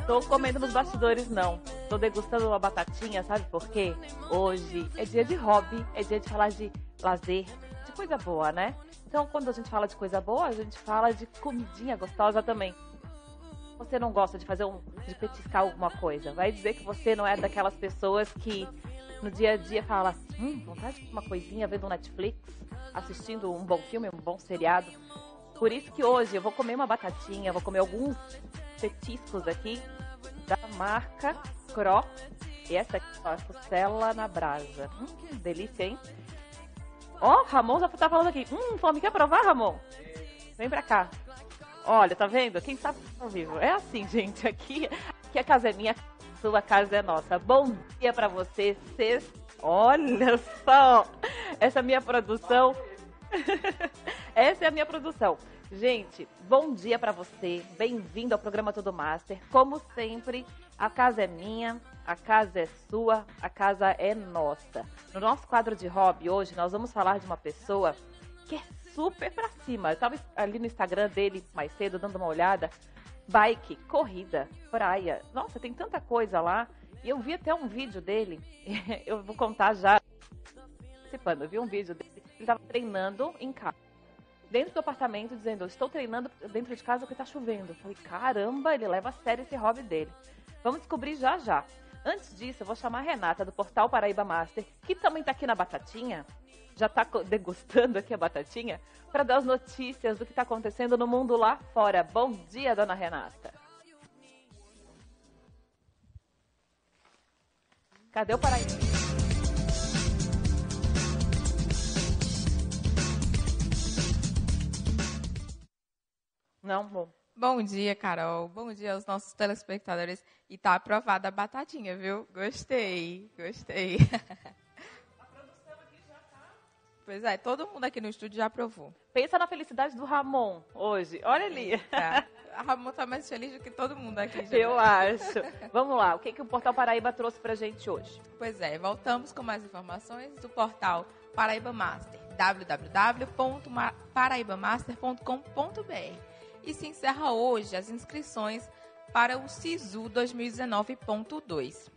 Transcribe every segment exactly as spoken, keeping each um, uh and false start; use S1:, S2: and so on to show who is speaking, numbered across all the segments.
S1: tô comendo nos bastidores, não. Tô degustando uma batatinha, sabe por quê? Hoje é dia de hobby, é dia de falar de lazer, de coisa boa, né? Então, quando a gente fala de coisa boa, a gente fala de comidinha gostosa também. Você não gosta de fazer um, de petiscar alguma coisa, vai dizer que você não é daquelas pessoas que no dia a dia fala, hum, vontade de uma coisinha vendo um Netflix, assistindo um bom filme, um bom seriado. Por isso que hoje eu vou comer uma batatinha, vou comer alguns petiscos aqui da marca Cro. E essa aqui, ó, costela na brasa. Hum, que delícia, hein? Ó, oh, Ramon já tá falando aqui. Hum, fome, quer provar, Ramon? Vem pra cá. Olha, tá vendo? Quem sabe ao vivo. É assim, gente. Aqui, aqui a casa é minha, a sua casa é nossa. Bom dia pra você. Cês... Olha só. Essa é a minha produção. Essa é a minha produção. Gente, bom dia pra você. Bem-vindo ao programa Todo Master. Como sempre, a casa é minha, a casa é sua, a casa é nossa. No nosso quadro de hobby hoje, nós vamos falar de uma pessoa que é super pra cima. Eu tava ali no Instagram dele mais cedo, dando uma olhada. Bike, corrida, praia. Nossa, tem tanta coisa lá. E eu vi até um vídeo dele. Eu vou contar já. Participando, eu vi um vídeo dele. Ele tava treinando em casa. Dentro do apartamento, dizendo, eu estou treinando dentro de casa porque tá chovendo. Eu falei, caramba, ele leva a sério esse hobby dele. Vamos descobrir já já. Antes disso, eu vou chamar a Renata, do Portal Paraíba Master, que também tá aqui na batatinha, já tá degustando aqui a batatinha, para dar as notícias do que tá acontecendo no mundo lá fora. Bom dia, dona Renata. Cadê o Paraíba? Não, bom.
S2: Bom dia, Carol. Bom dia aos nossos telespectadores. E tá aprovada a batatinha, viu? Gostei, gostei.
S1: A produção aqui já tá...
S2: Pois é, todo mundo aqui no estúdio já aprovou.
S1: Pensa na felicidade do Ramon hoje. Olha ali.
S2: Tá. A Ramon tá mais feliz do que todo mundo aqui. Já.
S1: Eu acho. Vamos lá, o que, que o Portal Paraíba trouxe pra gente hoje?
S2: Pois é, voltamos com mais informações do portal Paraíba Master. w w w ponto paraíba master ponto com ponto b r. E se encerra hoje as inscrições para o SISU dois mil e dezenove ponto dois.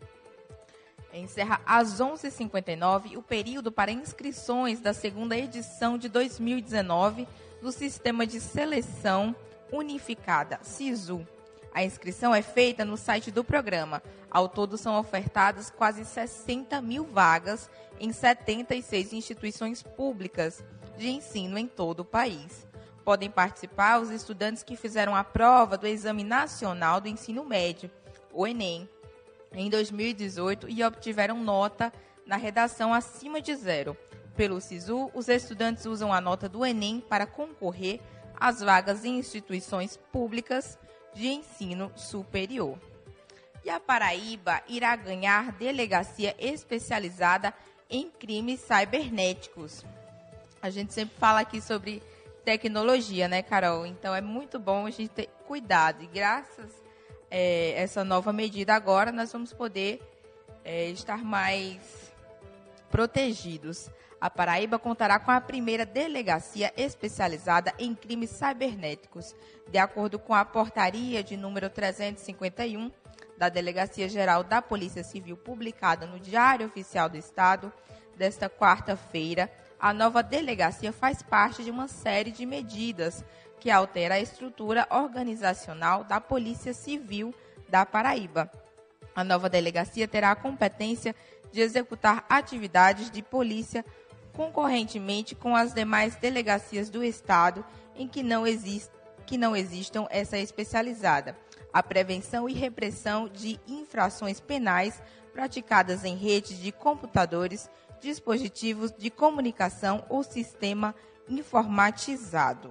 S2: Encerra às onze e cinquenta e nove o período para inscrições da segunda edição de dois mil e dezenove do Sistema de Seleção Unificada, SISU. A inscrição é feita no site do programa. Ao todo são ofertadas quase sessenta mil vagas em setenta e seis instituições públicas de ensino em todo o país. Podem participar os estudantes que fizeram a prova do Exame Nacional do Ensino Médio, o Enem, em dois mil e dezoito e obtiveram nota na redação acima de zero. Pelo SISU, os estudantes usam a nota do Enem para concorrer às vagas em instituições públicas de ensino superior. E a Paraíba irá ganhar delegacia especializada em crimes cibernéticos. A gente sempre fala aqui sobre tecnologia, né, Carol? Então, é muito bom a gente ter cuidado. E graças a é, essa nova medida agora, nós vamos poder é, estar mais protegidos. A Paraíba contará com a primeira delegacia especializada em crimes cibernéticos. De acordo com a portaria de número trezentos e cinquenta e um da Delegacia Geral da Polícia Civil, publicada no Diário Oficial do Estado, desta quarta-feira, a nova delegacia faz parte de uma série de medidas que altera a estrutura organizacional da Polícia Civil da Paraíba. A nova delegacia terá a competência de executar atividades de polícia concorrentemente com as demais delegacias do Estado em que não, exist, que não existam essa especializada. A prevenção e repressão de infrações penais praticadas em redes de computadores, dispositivos de comunicação ou sistema informatizado.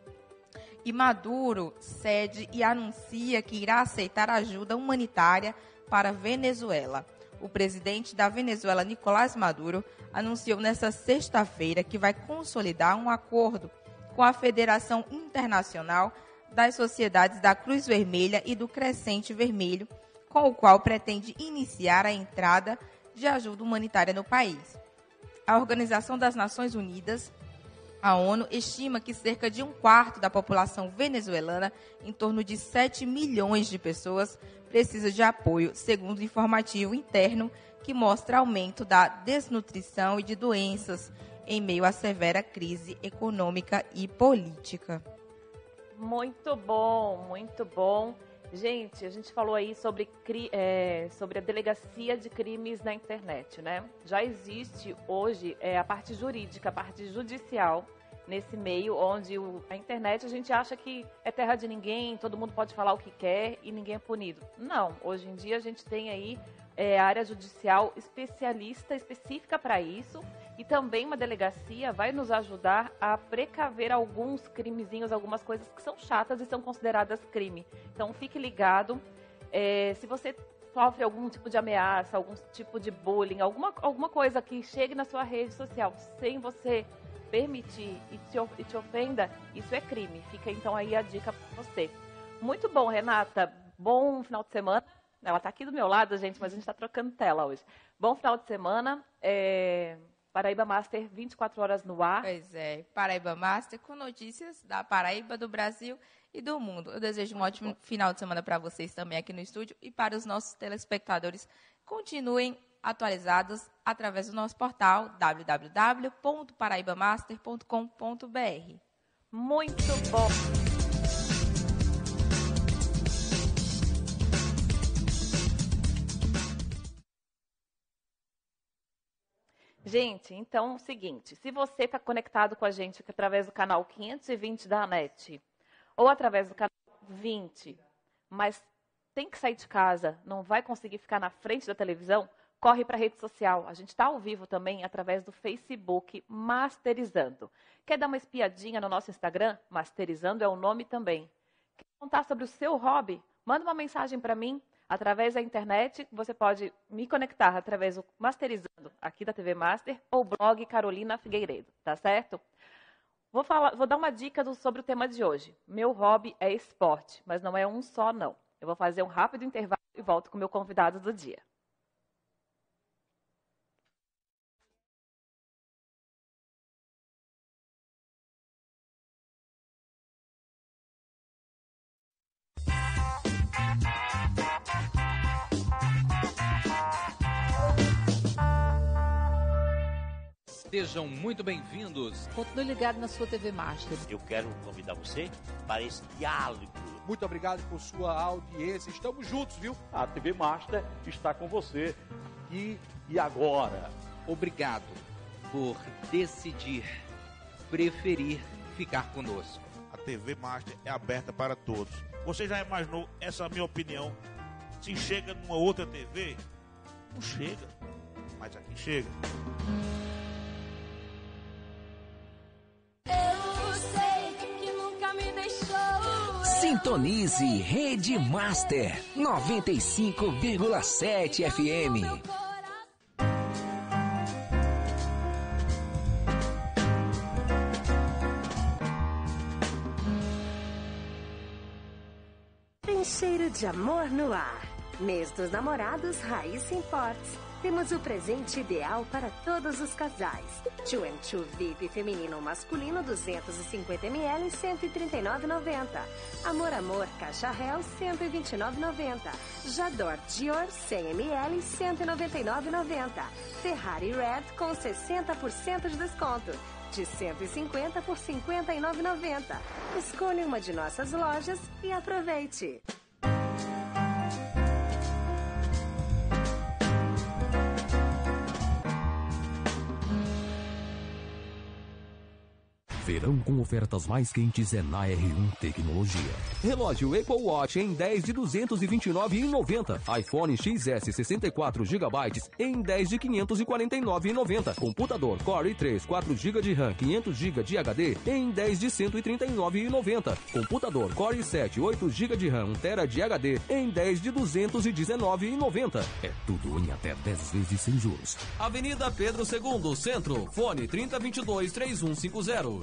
S2: E Maduro cede e anuncia que irá aceitar ajuda humanitária para a Venezuela. O presidente da Venezuela, Nicolás Maduro, anunciou nesta sexta-feira que vai consolidar um acordo com a Federação Internacional das Sociedades da Cruz Vermelha e do Crescente Vermelho, com o qual pretende iniciar a entrada de ajuda humanitária no país. A Organização das Nações Unidas A ONU estima que cerca de um quarto da população venezuelana, em torno de sete milhões de pessoas, precisa de apoio, segundo o informativo interno que mostra aumento da desnutrição e de doenças em meio à severa crise econômica e política.
S1: Muito bom, muito bom. Gente, a gente falou aí sobre, é, sobre a delegacia de crimes na internet, né? Já existe hoje é, a parte jurídica, a parte judicial nesse meio, onde o, a internet a gente acha que é terra de ninguém, todo mundo pode falar o que quer e ninguém é punido. Não, hoje em dia a gente tem aí é, a área judicial especialista, específica para isso, e também uma delegacia vai nos ajudar a precaver alguns crimezinhos, algumas coisas que são chatas e são consideradas crime. Então fique ligado, é, se você sofre algum tipo de ameaça, algum tipo de bullying, alguma, alguma coisa que chegue na sua rede social sem você permitir e te, e te ofenda, isso é crime. Fica então aí a dica para você. Muito bom, Renata. Bom final de semana. Ela está aqui do meu lado, gente, mas a gente está trocando tela hoje. Bom final de semana. É... Paraíba Master, vinte e quatro horas no ar.
S2: Pois é, Paraíba Master com notícias da Paraíba, do Brasil e do mundo. Eu desejo um ótimo final de semana para vocês também aqui no estúdio e para os nossos telespectadores. Continuem atualizados através do nosso portal w w w ponto paraíba master ponto com ponto b r.
S1: Muito bom! Gente, então é o seguinte, se você está conectado com a gente através do canal quinhentos e vinte da ANET ou através do canal vinte, mas tem que sair de casa, não vai conseguir ficar na frente da televisão, corre para a rede social. A gente está ao vivo também através do Facebook Masterizando. Quer dar uma espiadinha no nosso Instagram? Masterizando é o nome também. Quer contar sobre o seu hobby? Manda uma mensagem para mim. Através da internet, você pode me conectar através do Masterizando, aqui da T V Master, ou blog Carolina Figueiredo, tá certo? Vou, falar, vou dar uma dica do, sobre o tema de hoje. Meu hobby é esporte, mas não é um só, não. Eu vou fazer um rápido intervalo e volto com o meu convidado do dia.
S3: Sejam muito bem-vindos.
S4: Continue ligado na sua T V Master.
S5: Eu quero convidar você para esse diálogo.
S6: Muito obrigado por sua audiência. Estamos juntos, viu?
S7: A T V Master está com você aqui e agora.
S3: Obrigado por decidir, preferir ficar conosco.
S8: A T V Master é aberta para todos. Você já imaginou essa minha opinião? Se chega numa outra T V, não chega. Mas aqui chega.
S9: Sintonize Rede Master noventa e cinco vírgula sete F M.
S10: Tem cheiro de amor no ar. Mês dos Namorados Raiz Imports. Temos o presente ideal para todos os casais. Two and Two V I P feminino masculino duzentos e cinquenta mililitros, cento e trinta e nove reais e noventa centavos. Amor Amor Caixa Réu, cento e vinte e nove reais e noventa centavos. Jador Dior, cem mililitros, cento e noventa e nove reais e noventa centavos. Ferrari Red com sessenta por cento de desconto. De cento e cinquenta por cinquenta e nove reais e noventa centavos. Escolha uma de nossas lojas e aproveite.
S11: Verão com ofertas mais quentes é na R um Tecnologia. Relógio Apple Watch em dez de duzentos e vinte e nove reais e noventa centavos. iPhone X S sessenta e quatro gigabytes em dez de quinhentos e quarenta e nove reais e noventa centavos. Computador Core i três quatro gigas de RAM, quinhentos gigas de H D em dez de cento e trinta e nove reais e noventa centavos. Computador Core i sete oito gigas de RAM, um terabyte de H D em dez de duzentos e dezenove reais e noventa centavos. É tudo em até dez vezes sem juros. Avenida Pedro segundo, Centro. Fone trinta, vinte e dois, trinta e um cinquenta.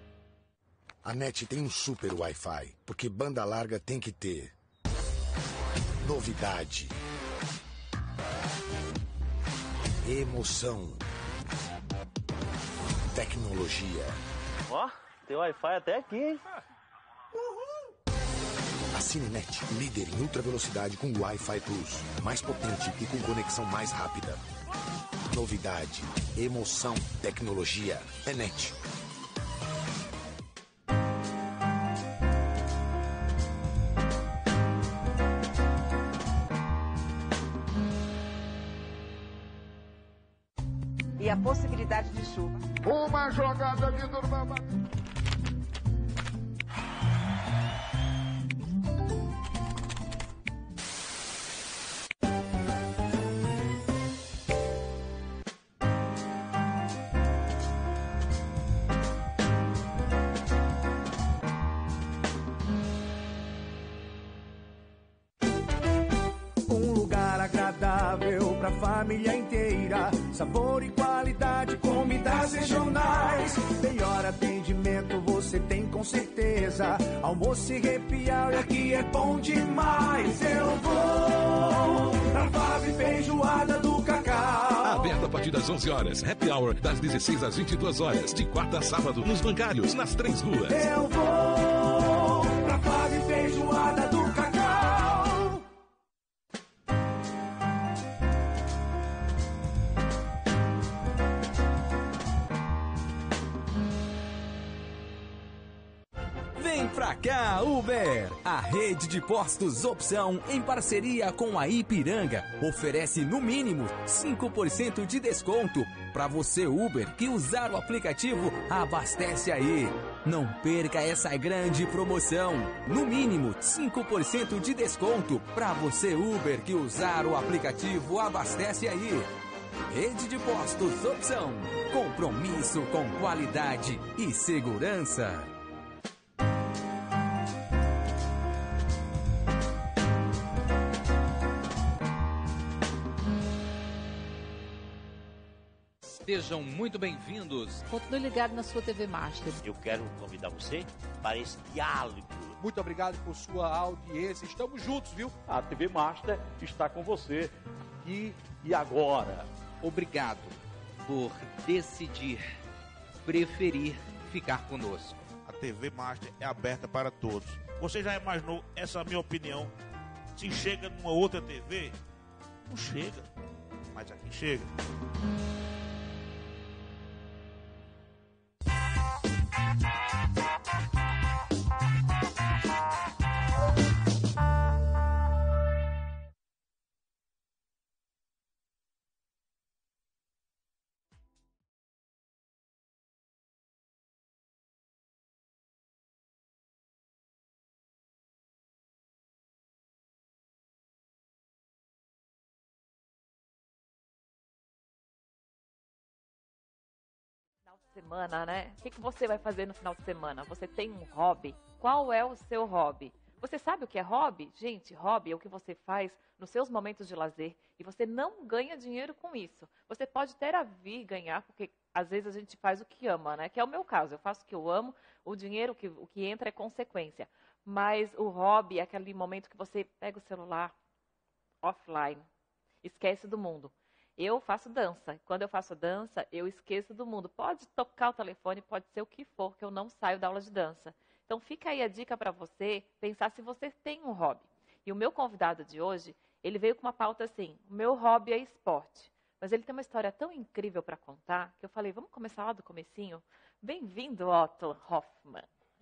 S12: A NET tem um super Wi-Fi, porque banda larga tem que ter. Novidade. Emoção. Tecnologia.
S5: Ó, tem Wi-Fi até aqui, hein?
S12: A Cinenet, líder em ultra velocidade com Wi-Fi Plus. Mais potente e com conexão mais rápida. Novidade. Emoção. Tecnologia. É Net.
S13: E a possibilidade de chuva.
S14: Uma jogada de Durmama.
S15: Um lugar agradável pra família inteira. Sabor e qualidade, comidas regionais. Melhor atendimento você tem com certeza. Almoço e happy hour aqui é bom demais. Eu vou pra Fábio e Feijoada do Cacau.
S16: Aberto a partir das onze horas. Happy hour das dezesseis às vinte e duas horas. De quarta a sábado, nos bancários, nas três ruas.
S15: Eu vou pra Fábio e Feijoada do Cacau.
S11: Vem pra cá, Uber! A rede de postos Opção, em parceria com a Ipiranga, oferece no mínimo cinco por cento de desconto para você, Uber, que usar o aplicativo Abastece Aí. Não perca essa grande promoção. No mínimo cinco por cento de desconto para você, Uber, que usar o aplicativo Abastece Aí. Rede de postos Opção. Compromisso com qualidade e segurança.
S3: Sejam muito bem-vindos.
S4: Continue ligado na sua T V Master.
S5: Eu quero convidar você para esse diálogo.
S6: Muito obrigado por sua audiência. Estamos juntos, viu?
S7: A T V Master está com você aqui e agora.
S3: Obrigado por decidir, preferir ficar conosco.
S8: A T V Master é aberta para todos. Você já imaginou essa minha opinião? Se chega numa outra T V, não chega. Mas aqui chega.
S1: Final de semana, né? O que, que você vai fazer no final de semana? Você tem um hobby? Qual é o seu hobby? Você sabe o que é hobby? Gente, hobby é o que você faz nos seus momentos de lazer e você não ganha dinheiro com isso. Você pode até vir ganhar, porque às vezes a gente faz o que ama, né? Que é o meu caso, eu faço o que eu amo, o dinheiro, que, o que entra é consequência. Mas o hobby é aquele momento que você pega o celular offline, esquece do mundo. Eu faço dança. Quando eu faço dança, eu esqueço do mundo. Pode tocar o telefone, pode ser o que for, que eu não saio da aula de dança. Então fica aí a dica para você pensar se você tem um hobby. E o meu convidado de hoje, ele veio com uma pauta assim, o meu hobby é esporte. Mas ele tem uma história tão incrível para contar, que eu falei, vamos começar lá do comecinho? Bem-vindo, Otto Hoffmann.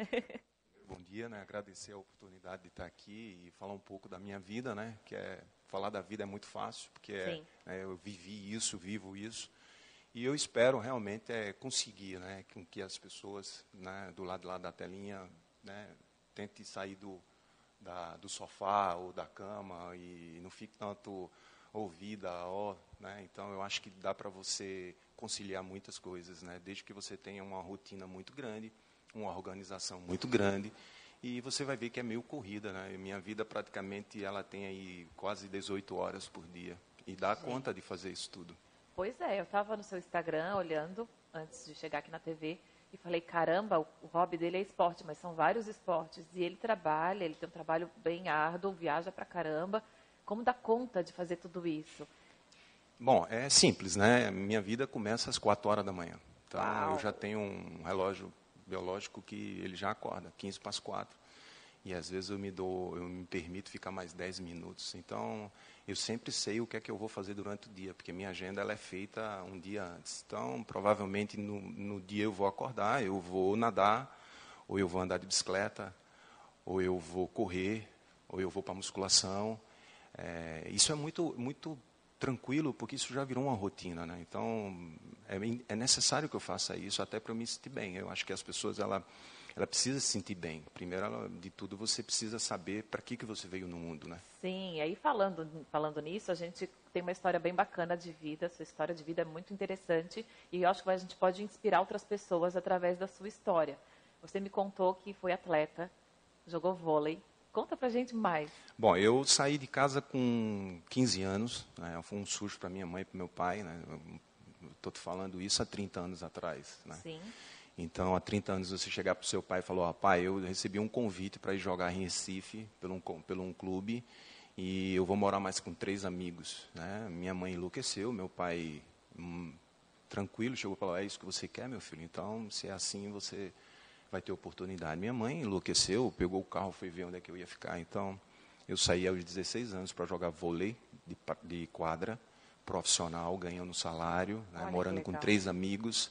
S17: Bom dia, né? Agradecer a oportunidade de estar aqui e falar um pouco da minha vida, né? Que é falar da vida é muito fácil, porque é, é, eu vivi isso, vivo isso. E eu espero realmente é, conseguir, né? Com que as pessoas, né, do lado lá da telinha, né, tentem sair do, da, do sofá ou da cama e não fique tanto ouvida, ó, né? Então eu acho que dá para você conciliar muitas coisas, né? Desde que você tenha uma rotina muito grande, uma organização muito grande, e você vai ver que é meio corrida, né? Minha vida praticamente ela tem aí quase dezoito horas por dia e dá Sim. conta de fazer isso tudo.
S1: Pois é, eu estava no seu Instagram olhando antes de chegar aqui na T V e falei, caramba, o, o hobby dele é esporte, mas são vários esportes e ele trabalha, ele tem um trabalho bem árduo, viaja pra caramba, Como dar conta de fazer tudo isso?
S17: Bom, é simples, né? Minha vida começa às quatro horas da manhã. Então,
S1: Uau.
S17: eu já tenho um relógio biológico que ele já acorda, quinze para as quatro. E, às vezes, eu me dou, eu me permito ficar mais dez minutos. Então, eu sempre sei o que é que eu vou fazer durante o dia, porque minha agenda ela é feita um dia antes. Então, provavelmente, no, no dia eu vou acordar, eu vou nadar, ou eu vou andar de bicicleta, ou eu vou correr, ou eu vou para a musculação. É, isso é muito, muito tranquilo, porque isso já virou uma rotina, né? Então, é, é necessário que eu faça isso, até para eu me sentir bem. Eu acho que as pessoas, ela, ela precisa se sentir bem. Primeiro, ela, de tudo, você precisa saber para que, que você veio no mundo, né?
S1: Sim, aí falando, falando nisso, a gente tem uma história bem bacana de vida, sua história de vida é muito interessante, e eu acho que a gente pode inspirar outras pessoas através da sua história. Você me contou que foi atleta, jogou vôlei. Conta pra gente mais.
S17: Bom, eu saí de casa com quinze anos, né? Foi um susto para minha mãe e para meu pai, né? Estou te falando isso há trinta anos atrás, né?
S1: Sim.
S17: Então, há trinta anos, você chegar para o seu pai e falar, oh, pai, eu recebi um convite para ir jogar em Recife, pelo um, pelo um clube, e eu vou morar mais com três amigos, né? Minha mãe enlouqueceu, meu pai, hum, tranquilo, chegou e falou, é isso que você quer, meu filho? Então, se é assim, você vai ter oportunidade. Minha mãe enlouqueceu, pegou o carro, foi ver onde é que eu ia ficar. Então, eu saí aos dezesseis anos para jogar vôlei de, de quadra, profissional, ganhando salário, né, morando com três amigos.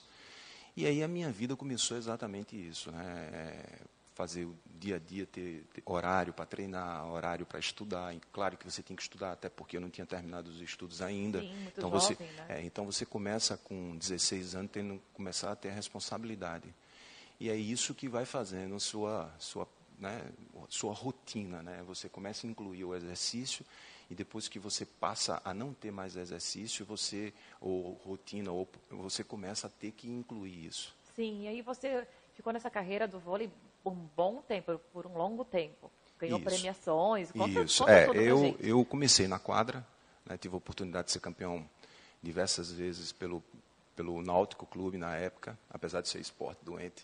S17: E aí a minha vida começou exatamente isso, né? É, fazer o dia a dia, ter, ter horário para treinar, horário para estudar. E claro que você tem que estudar, até porque eu não tinha terminado os estudos ainda.
S1: Sim, muito
S17: então,
S1: jovem,
S17: você,
S1: né?
S17: é, então você começa com dezesseis anos, tendo que começar a ter a responsabilidade. E é isso que vai fazendo sua, sua, né, sua rotina, né? Você começa a incluir o exercício e depois que você passa a não ter mais exercício, você, ou rotina, ou você começa a ter que incluir isso.
S1: Sim, e aí você ficou nessa carreira do vôlei por um bom tempo, por um longo tempo. Ganhou
S17: isso.
S1: premiações. Conta,
S17: isso.
S1: Conta
S17: é,
S1: tudo
S17: eu,
S1: pra gente.
S17: eu comecei na quadra, né, tive a oportunidade de ser campeão diversas vezes pelo, pelo Náutico Clube na época, apesar de ser esporte doente.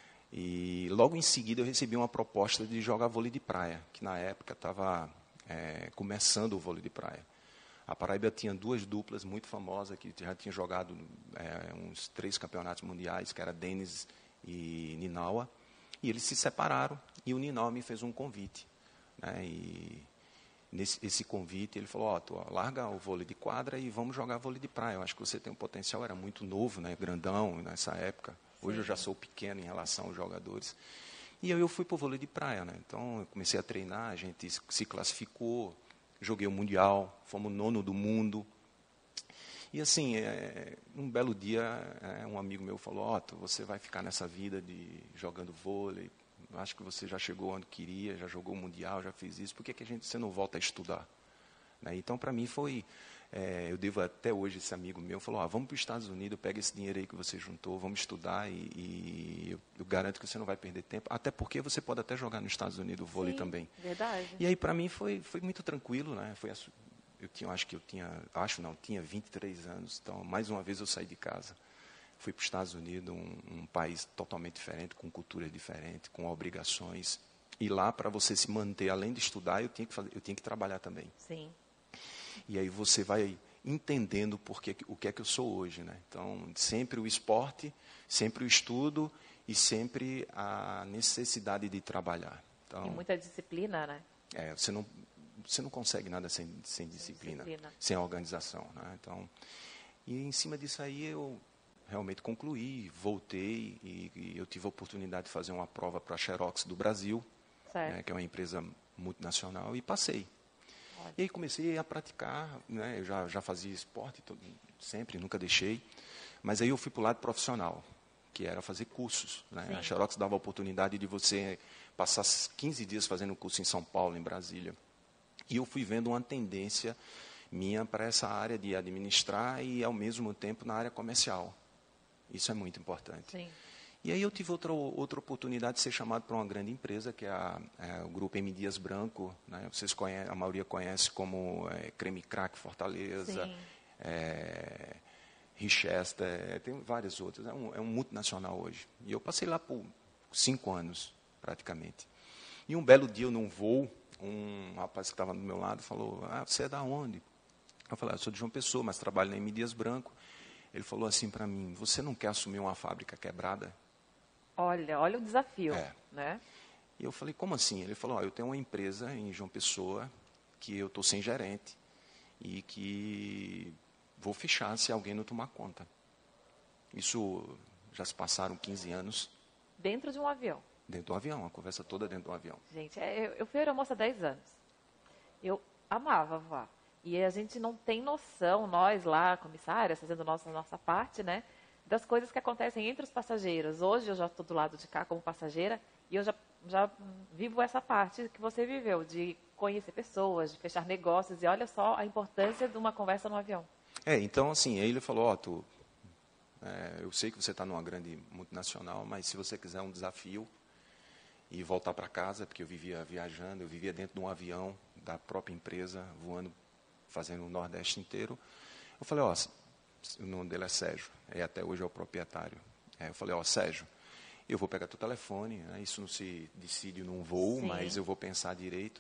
S17: E logo em seguida eu recebi uma proposta de jogar vôlei de praia, que na época estava é, começando o vôlei de praia. A Paraíba tinha duas duplas muito famosas, que já tinham jogado é, uns três campeonatos mundiais, que era Denis e Ninawa. E eles se separaram e o Ninawa me fez um convite. Né, e nesse esse convite ele falou, ó, oh, larga o vôlei de quadra e vamos jogar vôlei de praia. Eu acho que você tem um potencial, era muito novo, né, grandão nessa época. Hoje eu já sou pequeno em relação aos jogadores. E eu, eu fui para o vôlei de praia, né? Então, eu comecei a treinar, a gente se classificou, joguei o Mundial, fomos nono do mundo. E, assim, é, um belo dia, é, um amigo meu falou, ó, oh, você vai ficar nessa vida de jogando vôlei, acho que você já chegou onde queria, já jogou o Mundial, já fez isso, por que, que a gente, você não volta a estudar? Né? Então, para mim, foi... É, eu devo até hoje, esse amigo meu falou, ah, vamos para os Estados Unidos, pega esse dinheiro aí que você juntou, vamos estudar e, e eu, eu garanto que você não vai perder tempo, até porque você pode até jogar nos Estados Unidos o vôlei
S1: Sim,
S17: também.
S1: Verdade.
S17: E aí para mim foi, foi muito tranquilo, né? Foi, eu tinha, acho que eu tinha, acho não, tinha vinte e três anos, então mais uma vez eu saí de casa, fui para os Estados Unidos, um, um país totalmente diferente, com cultura diferente, com obrigações, e lá para você se manter, além de estudar, eu tinha que fazer, eu tinha que trabalhar também.
S1: Sim.
S17: E aí você vai entendendo porque, o que é que eu sou hoje, né? Então, sempre o esporte, sempre o estudo e sempre a necessidade de trabalhar. Então,
S1: e muita disciplina, né?
S17: É, você não, você não consegue nada sem, sem disciplina,
S1: disciplina,
S17: sem organização, né? Então, e em cima disso aí eu realmente concluí, voltei e, e eu tive a oportunidade de fazer uma prova para a Xerox do Brasil, né, que é uma empresa multinacional, e passei. E aí comecei a praticar, né? Eu já, já fazia esporte todo, sempre, nunca deixei. Mas aí eu fui para o lado profissional, que era fazer cursos. Né? A Xerox dava a oportunidade de você passar quinze dias fazendo curso em São Paulo, em Brasília. E eu fui vendo uma tendência minha para essa área de administrar e, ao mesmo tempo, na área comercial. Isso é muito importante.
S1: Sim.
S17: E aí eu tive outra, outra oportunidade de ser chamado para uma grande empresa, que é, a, é o Grupo M. Dias Branco. Né? Vocês conhecem, a maioria conhece como é, Creme Crack Fortaleza, é, Richester, é, tem várias outras. É um, é um multinacional hoje. E eu passei lá por cinco anos, praticamente. E um belo dia, eu num voo, um rapaz que estava do meu lado falou, ah, você é da onde? Eu falei, ah, eu sou de João Pessoa, mas trabalho na M. Dias Branco. Ele falou assim para mim, você não quer assumir uma fábrica quebrada?
S1: Olha, olha o desafio,
S17: é.
S1: né?
S17: E eu falei, como assim? Ele falou, oh, eu tenho uma empresa em João Pessoa que eu estou sem gerente e que vou fechar se alguém não tomar conta. Isso já se passaram quinze anos.
S1: Dentro de um avião?
S17: Dentro do avião, a conversa toda dentro do avião.
S1: Gente, eu, eu fui aeromoça há dez anos. Eu amava voar. E a gente não tem noção, nós lá, comissárias, fazendo nossa, nossa parte, né, das coisas que acontecem entre os passageiros. Hoje eu já estou do lado de cá como passageira e eu já, já vivo essa parte que você viveu, de conhecer pessoas, de fechar negócios. E olha só a importância de uma conversa no avião.
S17: É, então assim, ele falou, ó, oh, tu, é, eu sei que você está numa grande multinacional, mas se você quiser um desafio e voltar para casa, porque eu vivia viajando, eu vivia dentro de um avião da própria empresa, voando, fazendo o Nordeste inteiro. Eu falei, ó, oh, o nome dele é Sérgio, e até hoje é o proprietário. É, eu falei, ó, oh, Sérgio, eu vou pegar teu telefone, né, isso não se decide num voo, Sim. mas eu vou pensar direito.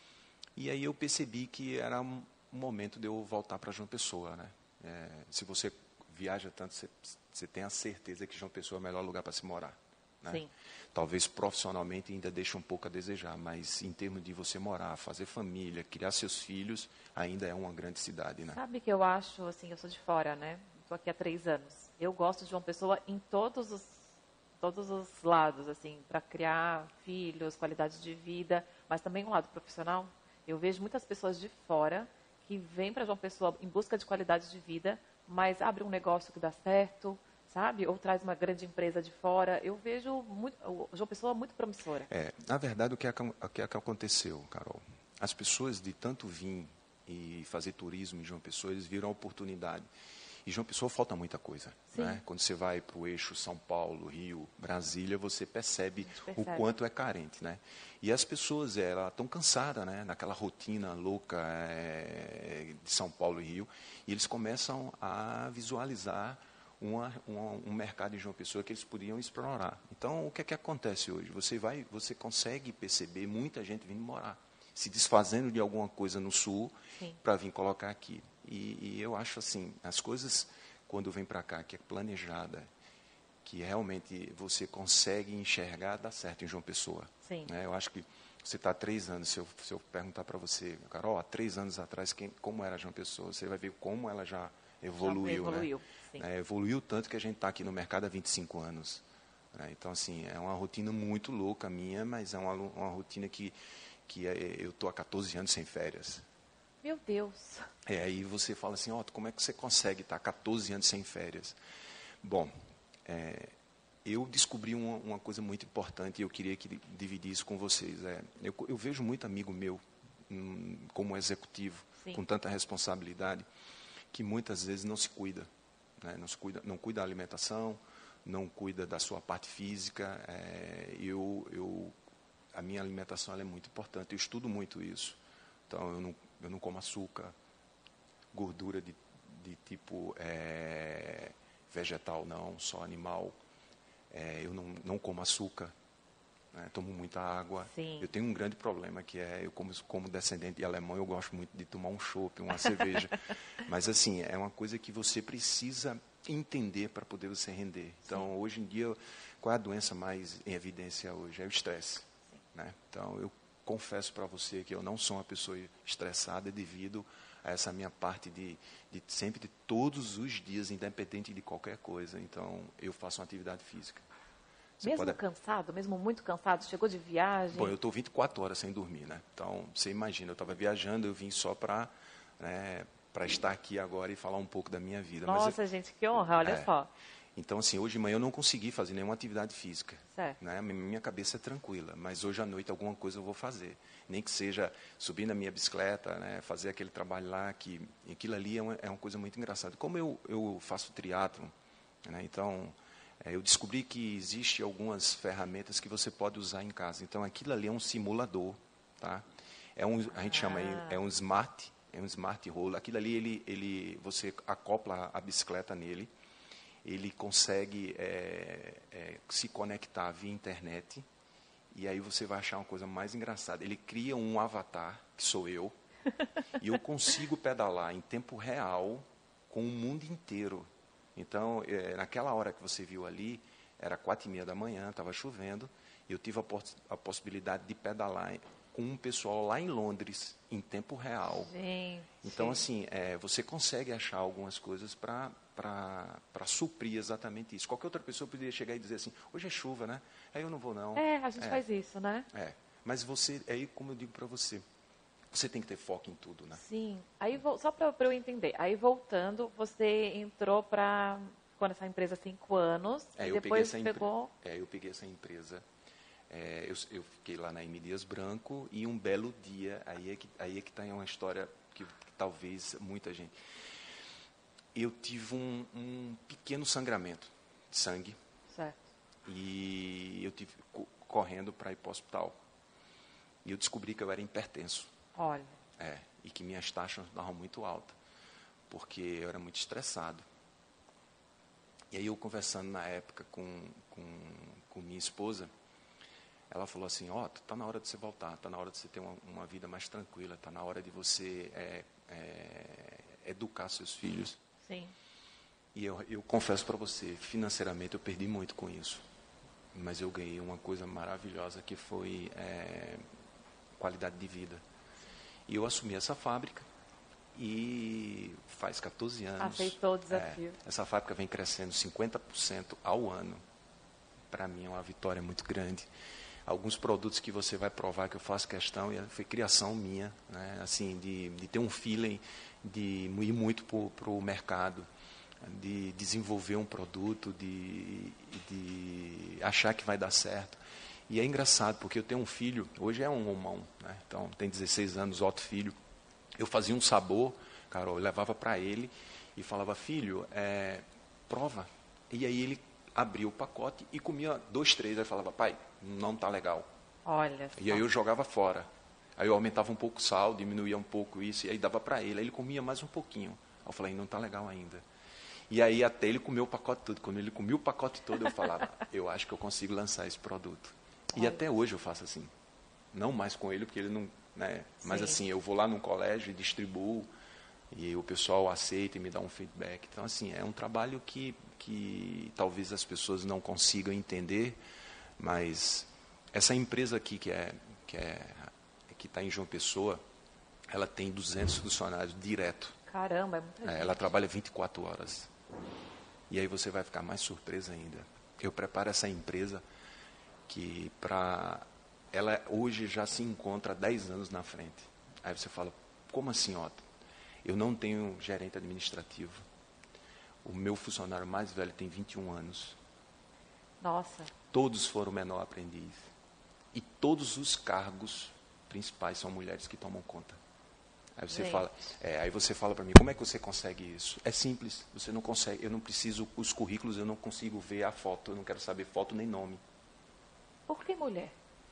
S17: E aí eu percebi que era um momento de eu voltar para João Pessoa, né? É, se você viaja tanto, você, você tem a certeza que João Pessoa é o melhor lugar para se morar. Né?
S1: Sim.
S17: Talvez profissionalmente ainda deixe um pouco a desejar, mas em termos de você morar, fazer família, criar seus filhos, ainda é uma grande cidade, né?
S1: Sabe que eu acho, assim, eu sou de fora, né? Estou aqui há três anos. Eu gosto de João Pessoa em todos os, todos os lados, assim, para criar filhos, qualidade de vida, mas também um lado profissional. Eu vejo muitas pessoas de fora que vêm para João Pessoa em busca de qualidade de vida, mas abre um negócio que dá certo, sabe? Ou traz uma grande empresa de fora. Eu vejo muito, o João Pessoa muito promissora.
S17: É, na verdade, o que, é, o que é que aconteceu, Carol? As pessoas de tanto vir e fazer turismo em João Pessoa, eles viram a oportunidade. E João Pessoa falta muita coisa. Né? Quando você vai para o eixo São Paulo, Rio, Brasília, você percebe, percebe. o quanto é carente. Né? E as pessoas estão cansadas, né? naquela rotina louca é, de São Paulo e Rio, e eles começam a visualizar Uma, uma, um mercado em João Pessoa que eles podiam explorar. Então, o que é que acontece hoje? Você vai, você consegue perceber muita gente vindo morar, se desfazendo de alguma coisa no sul para vir colocar aqui. E, e eu acho assim, as coisas quando vem para cá, que é planejada, que realmente você consegue enxergar, dá certo em João Pessoa.
S1: Sim.
S17: Né? Eu acho que você está há três anos, se eu, se eu perguntar para você, Carol, há três anos atrás, quem, como era João Pessoa, você vai ver como ela já evoluiu,
S1: já evoluiu,
S17: né? É, evoluiu tanto que a gente está aqui no mercado há vinte e cinco anos. Né? Então, assim, é uma rotina muito louca minha, mas é uma, uma rotina que, que é, eu estou há quatorze anos sem férias.
S1: Meu Deus!
S17: É, aí você fala assim, ó, oh, como é que você consegue estar quatorze anos sem férias? Bom, é, eu descobri uma, uma coisa muito importante e eu queria que dividir isso com vocês. É, eu, eu vejo muito amigo meu, hum, como executivo, Sim. com tanta responsabilidade, que muitas vezes não se cuida, né? não se cuida, não cuida da alimentação, não cuida da sua parte física. É, eu, eu, a minha alimentação ela é muito importante, eu estudo muito isso. Então, eu não, eu não como açúcar, gordura de, de tipo é, vegetal não, só animal. É, eu não, não como açúcar. Né, tomo muita água.
S1: Sim.
S17: Eu tenho um grande problema que é, eu como, como descendente de alemão, eu gosto muito de tomar um chopp, uma cerveja. Mas assim, é uma coisa que você precisa entender para poder você render. Então, Sim. hoje em dia, qual é a doença mais em evidência hoje? É o estresse. Né? Então, eu confesso para você que eu não sou uma pessoa estressada devido a essa minha parte de, de sempre, de todos os dias, independente de qualquer coisa. Então, eu faço uma atividade física.
S1: Você mesmo pode... cansado, mesmo muito cansado, chegou de viagem?
S17: Bom, eu estou vinte e quatro horas sem dormir, né? Então, você imagina, eu estava viajando, eu vim só para né, para estar aqui agora e falar um pouco da minha vida.
S1: Nossa,
S17: Mas eu...
S1: gente, que honra, olha
S17: é.
S1: só.
S17: Então, assim, hoje de manhã eu não consegui fazer nenhuma atividade física.
S1: Certo.
S17: Né? Minha cabeça é tranquila, mas hoje à noite alguma coisa eu vou fazer. Nem que seja subir na minha bicicleta, né? Fazer aquele trabalho lá, que aquilo ali é uma, é uma coisa muito engraçada. Como eu, eu faço triatlon, né? Então... eu descobri que existe algumas ferramentas que você pode usar em casa. Então, aquilo ali é um simulador, tá? É um, a gente ah. chama é um smart, é um smart roller. Aquilo ali, ele, ele, você acopla a bicicleta nele, ele consegue é, é, se conectar via internet E aí você vai achar uma coisa mais engraçada. Ele cria um avatar, que sou eu, e eu consigo pedalar em tempo real com o mundo inteiro. Então, é, naquela hora que você viu ali, era quatro e meia da manhã, estava chovendo, e eu tive a, poss a possibilidade de pedalar com um pessoal lá em Londres, em tempo real.
S1: Gente.
S17: Então, assim, é, você consegue achar algumas coisas para para suprir exatamente isso. Qualquer outra pessoa poderia chegar e dizer assim, hoje é chuva, né? Aí eu não vou, não.
S1: É, a gente
S17: é,
S1: faz isso, né?
S17: É, mas você, aí como eu digo para você, você tem que ter foco em tudo, né?
S1: Sim. Aí, só para eu entender, aí voltando, você entrou para, ficou nessa empresa há cinco anos,
S17: é,
S1: e
S17: eu
S1: depois
S17: peguei essa
S1: pegou...
S17: É, eu peguei essa empresa, é, eu, eu fiquei lá na M. Dias Branco, e um belo dia, aí é que aí é que está uma história que, que talvez muita gente... Eu tive um, um pequeno sangramento de sangue.
S1: Certo.
S17: E eu tive correndo para ir para o hospital. E eu descobri que eu era hipertenso.
S1: Olha.
S17: É, e que minhas taxas estavam muito altas, porque eu era muito estressado. E aí eu conversando na época com, com, com minha esposa, ela falou assim, ó, oh, tá na hora de você voltar, tá na hora de você ter uma, uma vida mais tranquila, tá na hora de você é, é, educar seus filhos.
S1: Sim.
S17: E eu, eu confesso para você, financeiramente eu perdi muito com isso. Mas eu ganhei uma coisa maravilhosa que foi é, qualidade de vida. E eu assumi essa fábrica e faz quatorze anos.
S1: Aceitou o desafio.
S17: É, essa fábrica vem crescendo cinquenta por cento ao ano. Para mim é uma vitória muito grande. Alguns produtos que você vai provar que eu faço questão, e foi criação minha, né? Assim, de, de ter um feeling, de ir muito para o mercado, de desenvolver um produto, de, de achar que vai dar certo. E é engraçado, porque eu tenho um filho, hoje é um homão, né? Então tem dezesseis anos, outro filho. Eu fazia um sabor, Carol, eu levava para ele e falava, filho, é, prova. E aí ele abria o pacote e comia dois, três, aí falava, pai, não está legal.
S1: Olha só.
S17: E aí eu jogava fora. Aí eu aumentava um pouco o sal, diminuía um pouco isso, e aí dava para ele. Aí ele comia mais um pouquinho. Aí eu falei, não está legal ainda. E aí até ele comeu o pacote todo. Quando ele comia o pacote todo, eu falava, eu acho que eu consigo lançar esse produto. E Olha. Até hoje eu faço assim. Não mais com ele, porque ele não... Né? Mas assim, eu vou lá no colégio e distribuo, e o pessoal aceita e me dá um feedback. Então, assim, é um trabalho que, que talvez as pessoas não consigam entender, mas essa empresa aqui, que é que é que está em João Pessoa, ela tem duzentos funcionários direto.
S1: Caramba, é muita gente.
S17: É, ela trabalha vinte e quatro horas. E aí você vai ficar mais surpresa ainda. Eu preparo essa empresa que para... Ela hoje já se encontra dez anos na frente. Aí você fala, como assim, Otto? Eu não tenho gerente administrativo. O meu funcionário mais velho tem vinte e um anos.
S1: Nossa.
S17: Todos foram menor aprendiz. E todos os cargos principais são mulheres que tomam conta. Aí você Gente. fala, é, aí você fala para mim, como é que você consegue isso? É simples, você não consegue, eu não preciso, os currículos eu não consigo ver a foto, eu não quero saber foto nem nome.
S1: Por que mulher?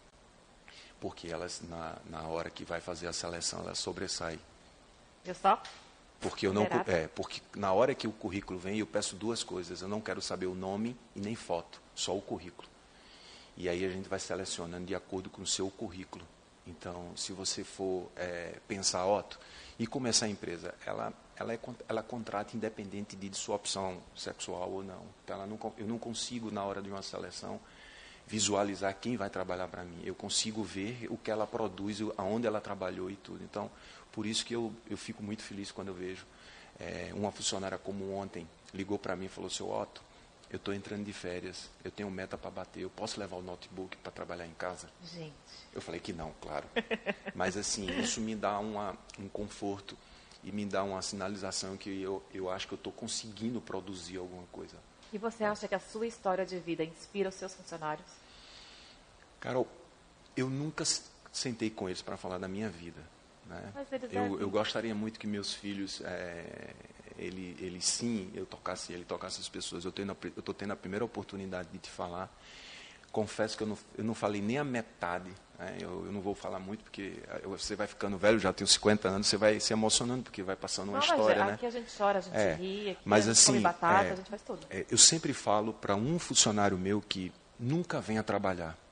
S17: Porque elas, na, na hora que vai fazer a seleção, elas sobressaem.
S1: Eu só?
S17: Porque, eu não, é, porque na hora que o currículo vem, eu peço duas coisas. Eu não quero saber o nome e nem foto, só o currículo. E aí a gente vai selecionando de acordo com o seu currículo. Então, se você for é, pensar, Otto, e como essa empresa, ela, ela, é, ela contrata independente de sua opção sexual ou não. Então, ela não. Eu não consigo, na hora de uma seleção, visualizar quem vai trabalhar para mim. Eu consigo ver o que ela produz, aonde ela trabalhou e tudo. Então, por isso que eu, eu fico muito feliz quando eu vejo é, uma funcionária como ontem, ligou para mim e falou, seu Otto, eu estou entrando de férias, eu tenho meta para bater, eu posso levar o notebook para trabalhar em casa?
S1: Gente.
S17: Eu falei que não, claro. Mas assim, isso me dá uma, um conforto e me dá uma sinalização que eu, eu acho que eu estou conseguindo produzir alguma coisa.
S1: E você acha que a sua história de vida inspira os seus funcionários?
S17: Carol, eu nunca sentei com eles para falar da minha vida. Né?
S1: Mas eles
S17: eu,
S1: devem.
S17: eu gostaria muito que meus filhos, é, ele, ele sim, eu tocasse ele, tocasse as pessoas. Eu estou tendo a primeira oportunidade de te falar. Confesso que eu não, eu não falei nem a metade. Né? Eu, eu não vou falar muito, porque você vai ficando velho, já tenho cinquenta anos, você vai se emocionando, porque vai passando uma
S1: não,
S17: história.
S1: Mas,
S17: né?
S1: Aqui a gente chora, a gente
S17: é,
S1: ri, aqui
S17: mas,
S1: a gente
S17: assim,
S1: come batata,
S17: é,
S1: a gente faz tudo.
S17: É, eu sempre falo para um funcionário meu que nunca venha trabalhar.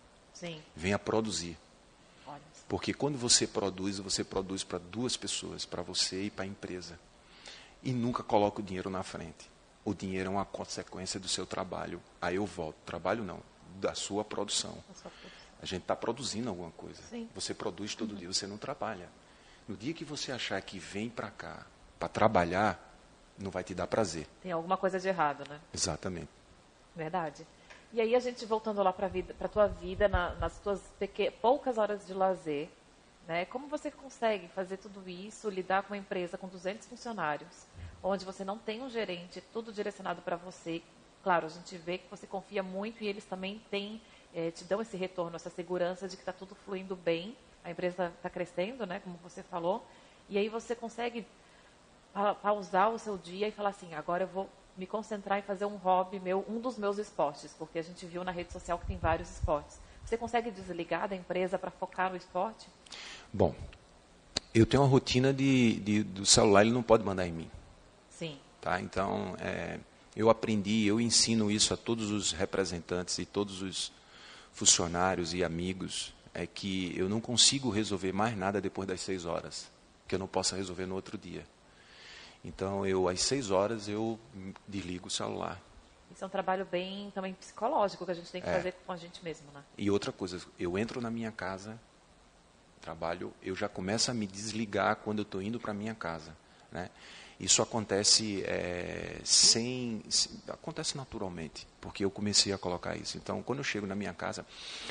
S1: Sim.
S17: Venha produzir.
S1: Olha.
S17: Porque quando você produz, você produz para duas pessoas, para você e para a empresa. E nunca coloca o dinheiro na frente. O dinheiro é uma consequência do seu trabalho. Aí eu volto. Trabalho não, da sua produção.
S1: Da sua produção.
S17: A gente está produzindo alguma coisa.
S1: Sim.
S17: Você produz todo uhum. dia, você não trabalha. No dia que você achar que vem para cá para trabalhar, não vai te dar prazer.
S1: Tem alguma coisa de errado, né?
S17: Exatamente.
S1: Verdade. E aí a gente voltando lá para a tua vida, na, nas tuas pequ... poucas horas de lazer, né? Como você consegue fazer tudo isso, lidar com uma empresa com duzentos funcionários, onde você não tem um gerente, tudo direcionado para você. Claro, a gente vê que você confia muito e eles também têm, é, te dão esse retorno, essa segurança de que está tudo fluindo bem, a empresa está crescendo, né, como você falou, e aí você consegue pa pausar o seu dia e falar assim, agora eu vou me concentrar em fazer um hobby meu, um dos meus esportes, porque a gente viu na rede social que tem vários esportes. Você consegue desligar da empresa para focar no esporte?
S17: Bom, eu tenho uma rotina de, de do celular, ele não pode mandar em mim.
S1: Sim.
S17: Tá? Então, é, eu aprendi, eu ensino isso a todos os representantes e todos os funcionários e amigos, é que eu não consigo resolver mais nada depois das seis horas, que eu não possa resolver no outro dia. Então, eu às seis horas, eu desligo o celular.
S1: Isso é um trabalho bem também psicológico que a gente tem que
S17: é.
S1: fazer com a gente mesmo, né?
S17: E outra coisa, eu entro na minha casa, trabalho, eu já começo a me desligar quando eu estou indo para a minha casa, né? Isso acontece é, sem, sem, acontece naturalmente, porque eu comecei a colocar isso. Então, quando eu chego na minha casa,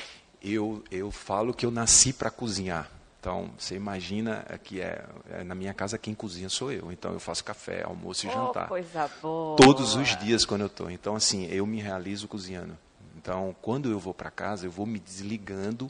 S17: eu, eu falo que eu nasci para cozinhar. Então, você imagina que é, é, na minha casa quem cozinha sou eu. Então, eu faço café, almoço e
S1: oh,
S17: jantar.
S1: Coisa boa.
S17: Todos os dias quando eu estou. Então, assim, eu me realizo cozinhando. Então, quando eu vou para casa, eu vou me desligando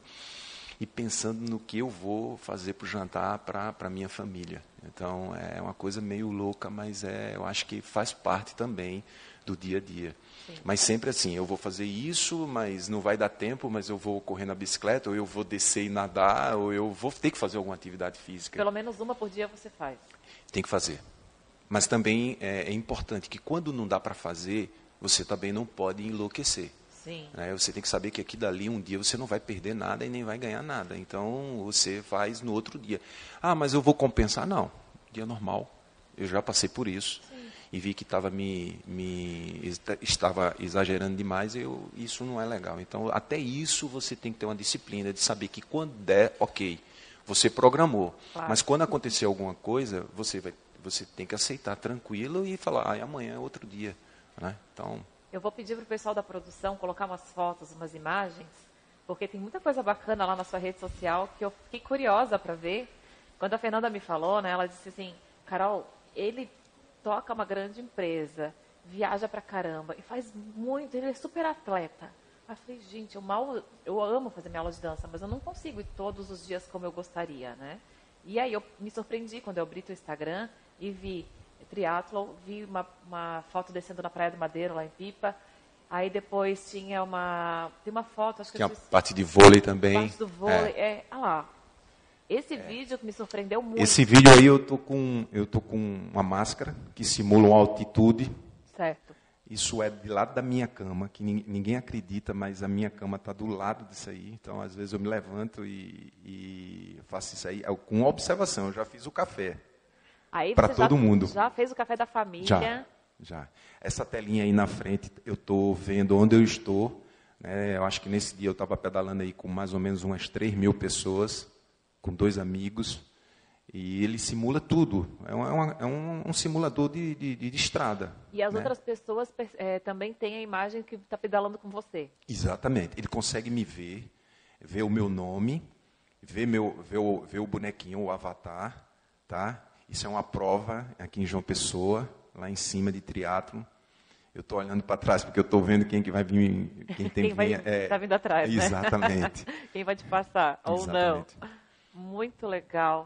S17: e pensando no que eu vou fazer para o jantar para a minha família. Então, é uma coisa meio louca, mas é, eu acho que faz parte também do dia a dia. Sim. Mas sempre assim, eu vou fazer isso, mas não vai dar tempo, mas eu vou correr na bicicleta, ou eu vou descer e nadar, ou eu vou ter que fazer alguma atividade física.
S1: Pelo menos uma por dia você faz.
S17: Tem que fazer. Mas também é, é importante que quando não dá para fazer, você também não pode enlouquecer.
S1: Sim.
S17: Né? Você tem que saber que aqui dali um dia você não vai perder nada e nem vai ganhar nada. Então, você faz no outro dia. Ah, mas eu vou compensar? Não. Dia normal. Eu já passei por isso. Sim. E vi que tava me, me, estava exagerando demais. Eu, isso não é legal. Então, até isso você tem que ter uma disciplina de saber que quando der, ok, você programou. Claro. Mas quando acontecer alguma coisa, você, vai, você tem que aceitar tranquilo e falar, ah, amanhã é outro dia. Né? Então...
S1: Eu vou pedir para o pessoal da produção colocar umas fotos, umas imagens, porque tem muita coisa bacana lá na sua rede social que eu fiquei curiosa para ver. Quando a Fernanda me falou, né, ela disse assim, Carol, ele toca uma grande empresa, viaja pra caramba e faz muito, ele é super atleta. Aí eu falei, gente, eu mal, eu amo fazer minha aula de dança, mas eu não consigo ir todos os dias como eu gostaria, né? E aí eu me surpreendi quando eu abri o Instagram e vi triatlon, vi uma, uma foto descendo na Praia do Madeiro, lá em Pipa. Aí depois tinha uma, tem uma foto, acho que...
S17: Tinha
S1: a
S17: parte de vôlei também.
S1: Parte do vôlei, é. é ah lá. Esse
S17: É.
S1: vídeo que me surpreendeu muito.
S17: Esse vídeo aí eu tô com eu tô com uma máscara que simula uma altitude.
S1: Certo.
S17: Isso é de lado da minha cama, que ninguém acredita, mas a minha cama está do lado disso aí. Então, às vezes eu me levanto e, e faço isso aí com observação. Eu já fiz o café para todo
S1: já,
S17: mundo.
S1: Já fez o café da família?
S17: Já, já. Essa telinha aí na frente, eu estou vendo onde eu estou. Né? Eu acho que nesse dia eu estava pedalando aí com mais ou menos umas três mil pessoas, com dois amigos, e ele simula tudo. É, uma, é um, um simulador de, de, de estrada.
S1: E as
S17: né?
S1: outras pessoas é, também têm a imagem que está pedalando com você.
S17: Exatamente. Ele consegue me ver, ver o meu nome, ver, meu, ver, o, ver o bonequinho, o avatar. Tá? Isso é uma prova aqui em João Pessoa, lá em cima de triatlon. Eu estou olhando para trás porque eu estou vendo quem que vai vir, quem tem
S1: quem vai
S17: é,
S1: tá vindo atrás, né?
S17: Exatamente.
S1: Quem vai te passar ou
S17: Exatamente.
S1: não. Muito legal.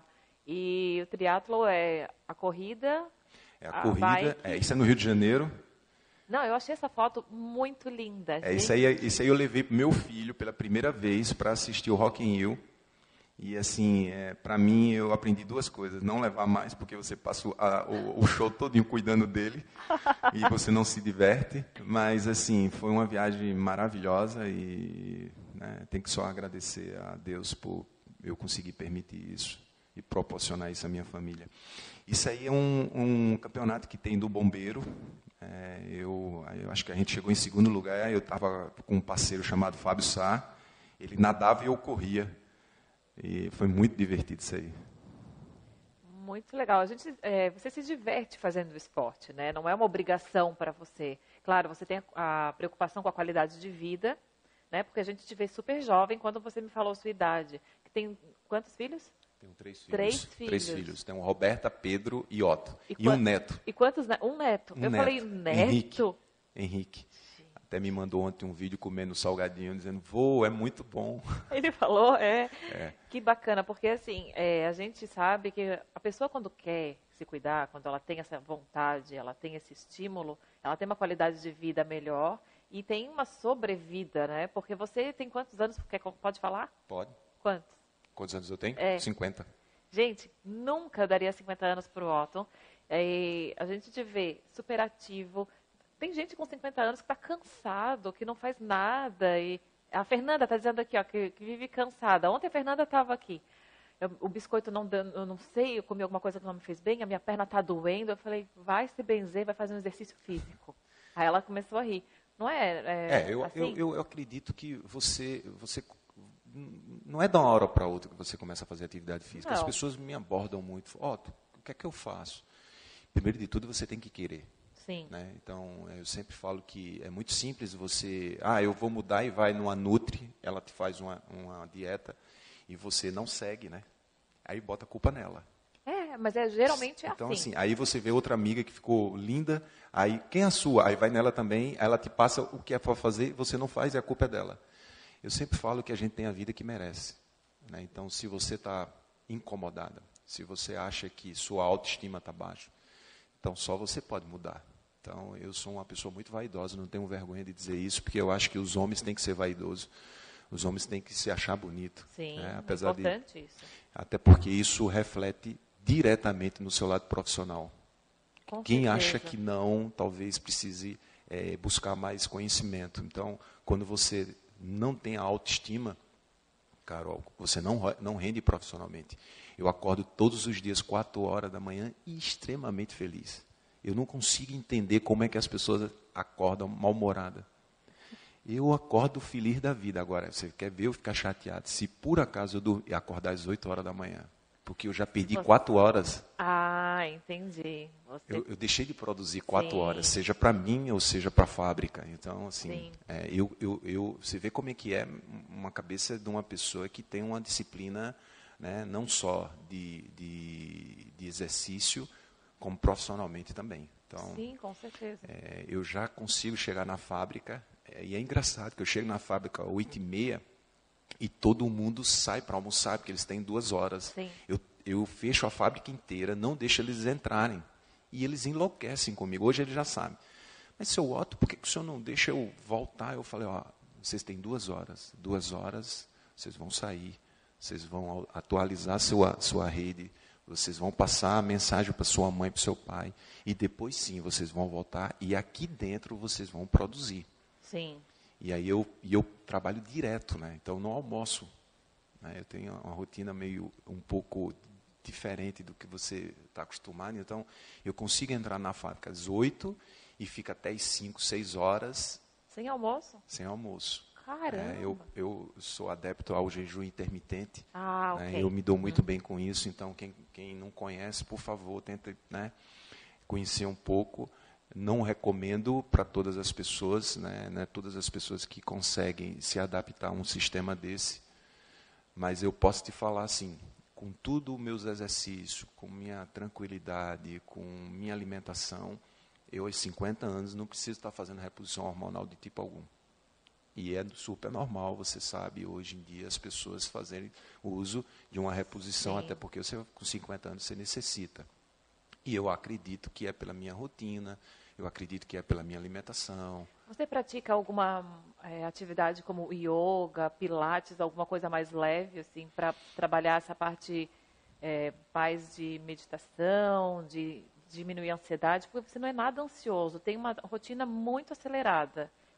S1: E o triatlo é a corrida?
S17: É a,
S1: a
S17: corrida,
S1: bike.
S17: é, isso é no Rio de Janeiro.
S1: Não, eu achei essa foto muito linda.
S17: É, isso, aí, isso aí eu levei para meu filho pela primeira vez para assistir o Rock in Rio. E assim, é, para mim eu aprendi duas coisas. Não levar mais, porque você passa a, o, o show todinho cuidando dele e você não se diverte. Mas assim, foi uma viagem maravilhosa e né? Tem que só agradecer a Deus por eu conseguir permitir isso e proporcionar isso à minha família. Isso aí é um, um campeonato que tem do bombeiro. É, eu, eu acho que a gente chegou em segundo lugar. Eu estava com um parceiro chamado Fábio Sá. Ele nadava e eu corria. E foi muito divertido isso aí.
S1: Muito legal. A gente, é, você se diverte fazendo o esporte, né? Não é uma obrigação para você. Claro, você tem a, a preocupação com a qualidade de vida, né? Porque a gente te vê super jovem. Quando você me falou a sua idade, que tem quantos filhos?
S17: Tenho três filhos.
S1: Três filhos.
S17: Três filhos. Tem um Roberta, Pedro e Otto. E,
S1: e
S17: um neto.
S1: E quantos netos? Um neto.
S17: Um
S1: Eu
S17: neto.
S1: falei, neto?
S17: Henrique. Henrique. Até me mandou ontem um vídeo comendo salgadinho, dizendo, vô, é muito bom.
S1: Ele falou, é.
S17: é.
S1: Que bacana, porque assim, é, a gente sabe que a pessoa quando quer se cuidar, quando ela tem essa vontade, ela tem esse estímulo, ela tem uma qualidade de vida melhor e tem uma sobrevida, né? Porque você tem quantos anos? Quer, pode falar?
S17: Pode.
S1: Quantos?
S17: Quantos anos eu tenho?
S1: É.
S17: cinquenta.
S1: Gente, nunca daria cinquenta anos para o Otton. É, a gente te vê super ativo. Tem gente com cinquenta anos que está cansado, que não faz nada. E a Fernanda está dizendo aqui, ó, que, que vive cansada. Ontem a Fernanda estava aqui. Eu, o biscoito não dando, eu não sei, eu comi alguma coisa que não me fez bem, a minha perna está doendo. Eu falei, vai se benzer, vai fazer um exercício físico. Aí ela começou a rir. Não é? É,
S17: é eu,
S1: assim?
S17: eu, eu acredito que você, você. Não é de uma hora para outra que você começa a fazer atividade física.
S1: Não.
S17: As pessoas me abordam muito. Ó, oh, o que é que eu faço? Primeiro de tudo, você tem que querer.
S1: Sim.
S17: Né? Então, eu sempre falo que é muito simples você... Ah, eu vou mudar e vai numa Nutri, ela te faz uma, uma dieta e você não segue, né? Aí bota a culpa nela.
S1: É, mas é, geralmente é
S17: então,
S1: assim.
S17: assim. Aí você vê outra amiga que ficou linda, aí quem é a sua? Aí vai nela também, ela te passa o que é para fazer, você não faz e a culpa é dela. Eu sempre falo que a gente tem a vida que merece. Né? Então, se você está incomodada, se você acha que sua autoestima está baixa, então só você pode mudar. Então, eu sou uma pessoa muito vaidosa, não tenho vergonha de dizer isso, porque eu acho que os homens têm que ser vaidosos, os homens têm que se achar bonito.
S1: Sim,
S17: né?
S1: é
S17: Apesar
S1: importante
S17: de,
S1: isso.
S17: Até porque isso reflete diretamente no seu lado profissional.
S1: Com
S17: Quem
S1: certeza.
S17: acha que não, talvez precise é, buscar mais conhecimento. Então, quando você não tem a autoestima, Carol, você não, não rende profissionalmente. Eu acordo todos os dias, quatro horas da manhã, e extremamente feliz. Eu não consigo entender como é que as pessoas acordam mal-humoradas. Eu acordo feliz da vida. Agora, você quer ver eu ficar chateado? Se por acaso eu dormir, acordar às oito horas da manhã, porque eu já perdi quatro horas.
S1: Ah, entendi. Você...
S17: Eu, eu deixei de produzir quatro
S1: Sim.
S17: horas, seja para mim ou seja para a fábrica. Então, assim,
S1: Sim.
S17: é, eu, eu, eu, você vê como é que é uma cabeça de uma pessoa que tem uma disciplina, né, não só de, de, de exercício, como profissionalmente também. Então,
S1: sim, com certeza.
S17: É, eu já consigo chegar na fábrica, é, e é engraçado que eu chego na fábrica às oito e meia e todo mundo sai para almoçar, porque eles têm duas horas.
S1: Sim.
S17: Eu, eu fecho a fábrica inteira, não deixo eles entrarem. E eles enlouquecem comigo. Hoje eles já sabem. Mas, seu Otto, por que, que o senhor não deixa eu voltar? Eu falei, ó, vocês têm duas horas. Duas horas, vocês vão sair. Vocês vão atualizar sua, sua rede. Vocês vão passar a mensagem para sua mãe, para seu pai. E depois, sim, vocês vão voltar. E aqui dentro, vocês vão produzir.
S1: Sim.
S17: E aí eu, e eu trabalho direto, né? Então, eu não almoço. Né? Eu tenho uma rotina meio um pouco diferente do que você está acostumado. Então, eu consigo entrar na fábrica às oito e fica até às cinco, seis horas.
S1: Sem almoço?
S17: Sem almoço.
S1: Caramba.
S17: É, eu, eu sou adepto ao jejum intermitente.
S1: Ah,
S17: né?
S1: ok.
S17: Eu me dou muito
S1: hum.
S17: bem com isso. Então, quem, quem não conhece, por favor, tenta, né, conhecer um pouco. Não recomendo para todas as pessoas, né, né, todas as pessoas que conseguem se adaptar a um sistema desse. Mas eu posso te falar assim, com tudo os meus exercícios, com minha tranquilidade, com minha alimentação, eu aos cinquenta anos não preciso estar fazendo reposição hormonal de tipo algum. E é super normal, você sabe, hoje em dia as pessoas fazerem o uso de uma reposição, Sim. até porque você com cinquenta anos você necessita. E eu acredito que é pela minha rotina, eu acredito que é pela minha alimentação.
S1: Você pratica alguma é, atividade como yoga, pilates, alguma coisa mais leve, assim, para trabalhar essa parte é, mais de meditação, de diminuir a ansiedade? Porque você não é nada ansioso, tem uma rotina muito acelerada.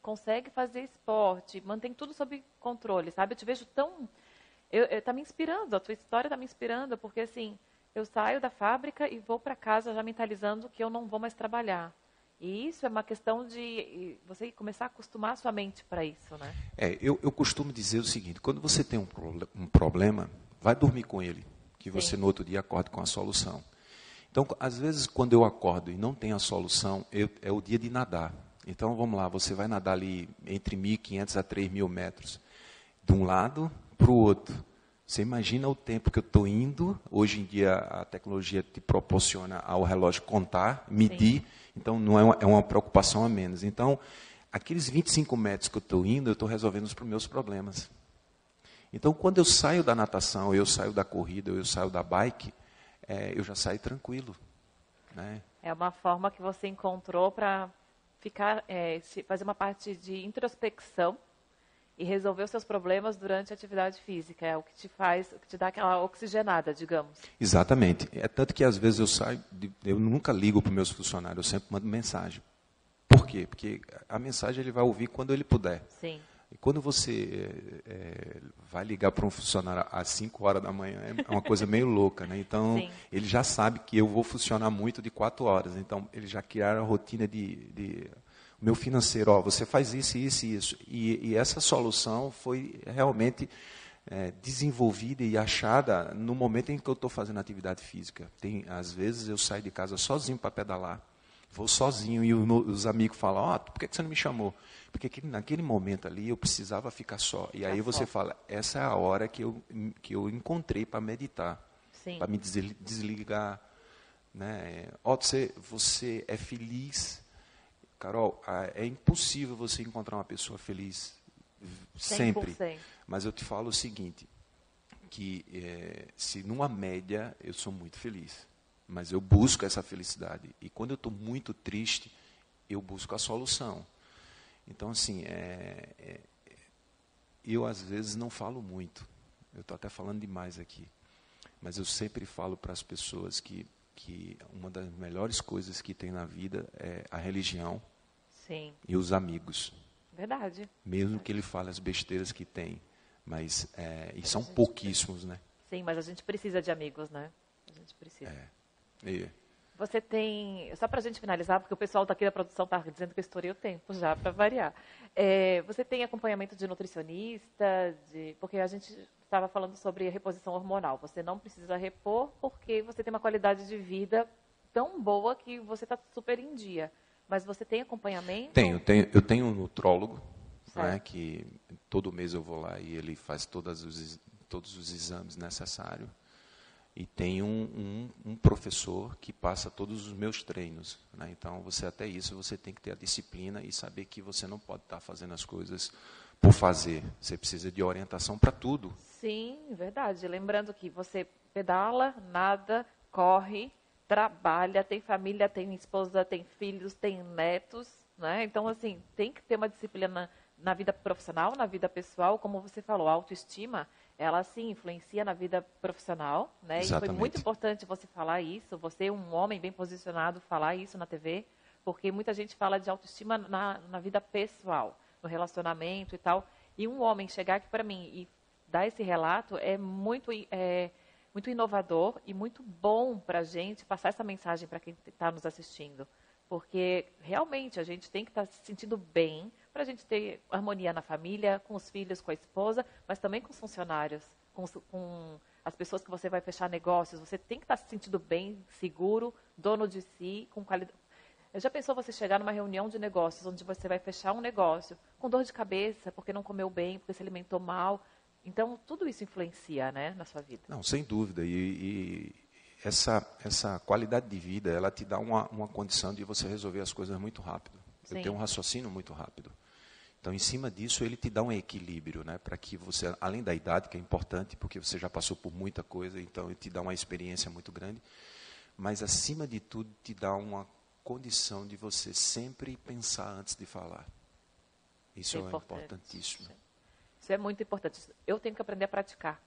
S1: consegue fazer esporte, mantém tudo sob controle, sabe? Eu te vejo tão... Eu, eu, tá me inspirando, a tua história tá me inspirando, porque assim, eu saio da fábrica e vou para casa já mentalizando que eu não vou mais trabalhar. E isso é uma questão de você começar a acostumar a sua mente para isso, né?
S17: É, eu, eu costumo dizer o seguinte, quando você tem um, pro, um problema, vai dormir com ele, que você Sim. no outro dia acorda com a solução. Então, às vezes, quando eu acordo e não tenho a solução, eu, é o dia de nadar. Então, vamos lá, você vai nadar ali entre mil e quinhentos a três mil metros, de um lado para o outro. Você imagina o tempo que eu estou indo, hoje em dia a tecnologia te proporciona ao relógio contar, medir, Sim. então não é uma, é uma preocupação a menos. Então, aqueles vinte e cinco metros que eu estou indo, eu estou resolvendo os meus problemas. Então, quando eu saio da natação, eu saio da corrida, eu saio da bike, é, eu já saio tranquilo. Né?
S1: É uma forma que você encontrou para ficar, é, fazer uma parte de introspecção e resolver os seus problemas durante a atividade física. É o que te faz, o que te dá aquela oxigenada, digamos.
S17: Exatamente. É tanto que às vezes eu saio, de, eu nunca ligo para os meus funcionários, eu sempre mando mensagem. Por quê? Porque a mensagem ele vai ouvir quando ele puder.
S1: Sim.
S17: E quando você é, vai ligar para um funcionário às cinco horas da manhã, é uma coisa meio louca, né? Então, Sim. ele já sabe que eu vou funcionar muito de quatro horas. Então, eles já criaram a rotina de... de o meu financeiro, ó, você faz isso, isso e isso. E, e essa solução foi realmente é, desenvolvida e achada no momento em que eu estou fazendo atividade física. Tem, às vezes, eu saio de casa sozinho para pedalar. Vou sozinho e o, os amigos falam, ó, oh, por que você não me chamou? Porque naquele momento ali eu precisava ficar só. E aí você fala, essa é a hora que eu, que eu encontrei para meditar, para me desligar. Né? Ó, você, você é feliz. Carol, é impossível você encontrar uma pessoa feliz sempre. cem por cento. Mas eu te falo o seguinte, que é, se numa média eu sou muito feliz, mas eu busco essa felicidade. E quando eu estou muito triste, eu busco a solução. Então, assim, é, é, eu às vezes não falo muito. Eu estou até falando demais aqui. Mas eu sempre falo para as pessoas que, que uma das melhores coisas que tem na vida é a religião
S1: Sim.
S17: e os amigos.
S1: Verdade.
S17: Mesmo
S1: Verdade.
S17: que ele fale as besteiras que tem. Mas, é, e são pouquíssimos, né?
S1: Sim, mas a gente precisa de amigos, né? A gente precisa.
S17: É. E...
S1: Você tem, só para a gente finalizar, porque o pessoal daqui da produção está dizendo que eu estourei o tempo já, para variar. É, você tem acompanhamento de nutricionista? De, porque a gente estava falando sobre reposição hormonal. Você não precisa repor porque você tem uma qualidade de vida tão boa que você está super em dia. Mas você tem acompanhamento?
S17: Tenho, tenho eu tenho um nutrólogo, né, que todo mês eu vou lá e ele faz todas os, todos os exames necessários. E tem um, um, um professor que passa todos os meus treinos. Né? Então, você até isso, você tem que ter a disciplina e saber que você não pode estar fazendo as coisas por fazer. Você precisa de orientação para tudo.
S1: Sim, verdade. Lembrando que você pedala, nada, corre, trabalha, tem família, tem esposa, tem filhos, tem netos. Né? Então, assim, tem que ter uma disciplina na, na vida profissional, na vida pessoal. Como você falou, a autoestima... ela, sim, influencia na vida profissional, né? E foi muito importante você falar isso, você, um homem bem posicionado, falar isso na T V, porque muita gente fala de autoestima na, na vida pessoal, no relacionamento e tal. E um homem chegar aqui para mim e dar esse relato é muito, é, muito inovador e muito bom para a gente passar essa mensagem para quem está nos assistindo. Porque, realmente, a gente tem que estar se sentindo bem para a gente ter harmonia na família, com os filhos, com a esposa, mas também com os funcionários, com, com as pessoas que você vai fechar negócios. Você tem que estar se sentindo bem, seguro, dono de si, com qualidade. Já pensou você chegar numa reunião de negócios, onde você vai fechar um negócio com dor de cabeça, porque não comeu bem, porque se alimentou mal? Então, tudo isso influencia, né, na sua vida.
S17: Não, sem dúvida. E... e... Essa, essa qualidade de vida, ela te dá uma, uma condição de você resolver as coisas muito rápido. Sim. Eu tenho um raciocínio muito rápido. Então, em cima disso, ele te dá um equilíbrio, né, para que você, além da idade, que é importante, porque você já passou por muita coisa, então ele te dá uma experiência muito grande, mas, acima de tudo, te dá uma condição de você sempre pensar antes de falar. Isso é, é importantíssimo.
S1: Isso é muito importante. Eu tenho que aprender a praticar.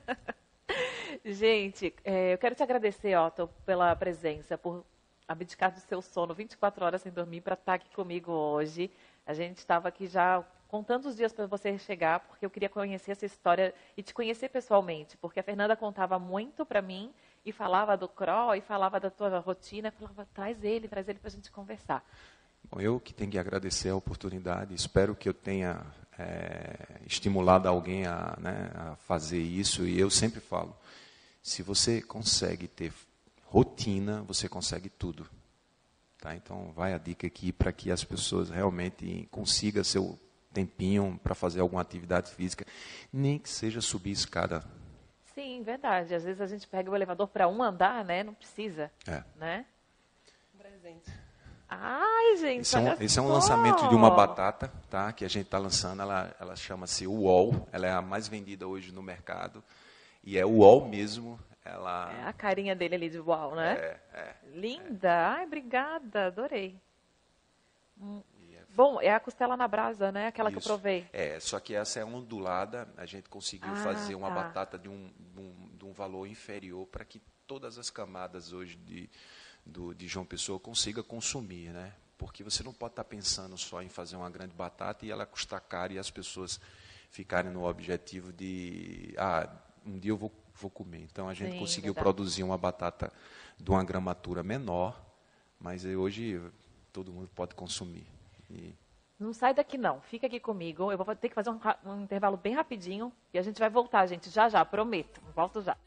S1: Gente, é, eu quero te agradecer, Otto, pela presença, por abdicar do seu sono vinte e quatro horas sem dormir para estar aqui comigo hoje. A gente estava aqui já contando os dias para você chegar, porque eu queria conhecer essa história e te conhecer pessoalmente, porque a Fernanda contava muito para mim e falava do C R O, e falava da tua rotina, falava, traz ele, traz ele para a gente conversar.
S17: Bom, eu que tenho que agradecer a oportunidade, espero que eu tenha é, estimulado alguém a, né, a fazer isso, e eu sempre falo, se você consegue ter rotina, você consegue tudo. Tá? Então, vai a dica aqui para que as pessoas realmente consigam seu tempinho para fazer alguma atividade física, nem que seja subir escada.
S1: Sim, verdade. Às vezes a gente pega o elevador para um andar, né? Não precisa.
S17: É.
S1: Né? Um presente. Ai, gente,
S17: esse é, um, esse é um lançamento de uma batata, tá? Que a gente está lançando. Ela, ela chama-se U O L. Ela é a mais vendida hoje no mercado. E é U O L mesmo. Ela...
S1: É a carinha dele ali de uau, né?
S17: É, é.
S1: Linda. É. Ai, obrigada. Adorei. Hum. Bom, é a costela na brasa, né? Aquela Isso. que eu provei.
S17: É, só que essa é ondulada. A gente conseguiu ah, fazer uma
S1: tá.
S17: batata de um, um, de um valor inferior para que todas as camadas hoje de, do, de João Pessoa consiga consumir, né? Porque você não pode estar pensando só em fazer uma grande batata e ela custar caro e as pessoas ficarem no objetivo de, ah, um dia eu vou, vou comer. Então, a gente Sim, conseguiu verdade. produzir uma batata de uma gramatura menor, mas hoje todo mundo pode consumir. E...
S1: Não sai daqui não, fica aqui comigo, eu vou ter que fazer um, um intervalo bem rapidinho e a gente vai voltar, gente, já já, prometo, volto já.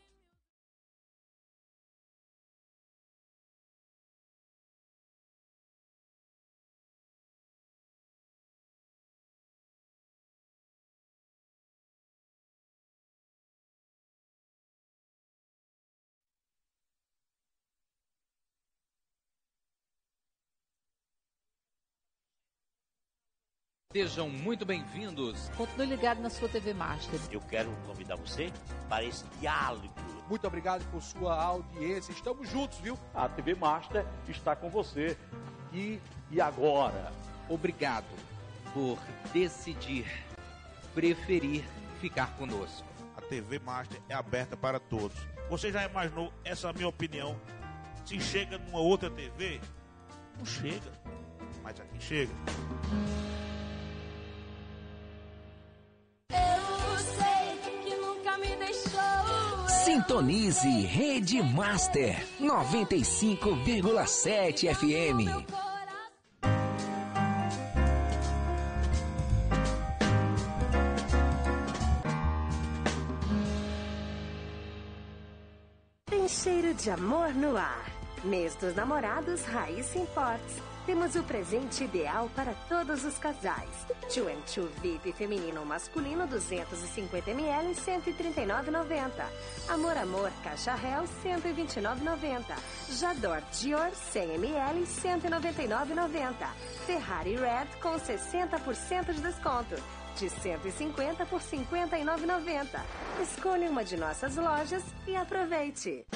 S3: Sejam muito bem-vindos.
S4: Continue ligado na sua T V Master.
S5: Eu quero convidar você para esse diálogo.
S6: Muito obrigado por sua audiência. Estamos juntos, viu?
S7: A T V Master está com você. E, e agora?
S3: Obrigado por decidir, preferir ficar conosco.
S8: A T V Master é aberta para todos. Você já imaginou essa minha opinião? Se chega numa outra T V, não chega. Mas aqui chega.
S9: Sintonize Rede Master noventa e cinco vírgula sete F M.
S10: Tem cheiro de amor no ar. Mês dos Namorados Raíssa Imports. Temos o presente ideal para todos os casais. Two and Two V I P feminino ou masculino duzentos e cinquenta mililitros, cento e trinta e nove reais e noventa centavos. Amor Amor Caixa Réu, cento e vinte e nove reais e noventa centavos. Jador Dior, cem mililitros, cento e noventa e nove reais e noventa centavos. Ferrari Red com sessenta por cento de desconto. De cento e cinquenta por cinquenta e nove reais e noventa centavos. Escolha uma de nossas lojas e aproveite.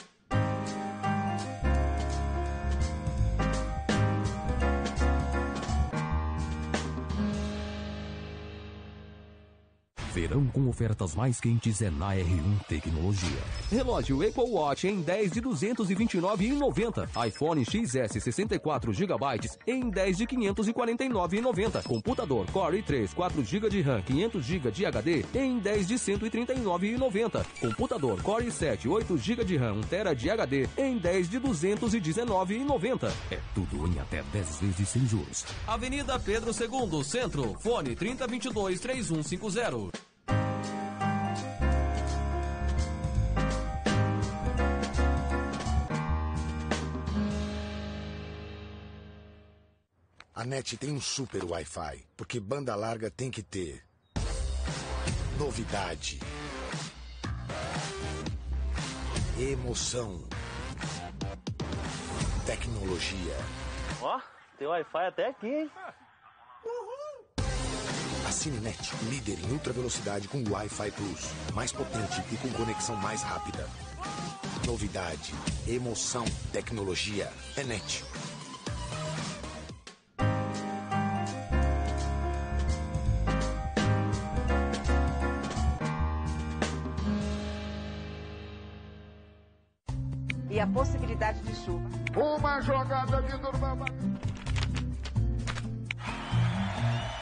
S11: Verão com ofertas mais quentes é na R um Tecnologia. Relógio Apple Watch em dez de duzentos e vinte e nove reais e noventa centavos. iPhone X S sessenta e quatro gigabytes em dez de quinhentos e quarenta e nove reais e noventa centavos. Computador Core i três, quatro gigas de RAM, quinhentos gigas de H D em dez de cento e trinta e nove reais e noventa centavos. Computador Core i sete, oito gigas de RAM, um tera de H D em dez de duzentos e dezenove reais e noventa centavos. É tudo em até dez vezes sem juros. Avenida Pedro segundo, Centro. Fone trinta, vinte e dois, trinta e um cinquenta.
S12: A NET tem um super Wi-Fi, porque banda larga tem que ter novidade, emoção, tecnologia.
S5: Ó, oh, tem Wi-Fi até aqui, hein?
S12: Assine NET, líder em ultra velocidade com Wi-Fi Plus, mais potente e com conexão mais rápida. Novidade, emoção, tecnologia, é NET.
S13: E a possibilidade de chuva.
S14: Uma jogada de Durval.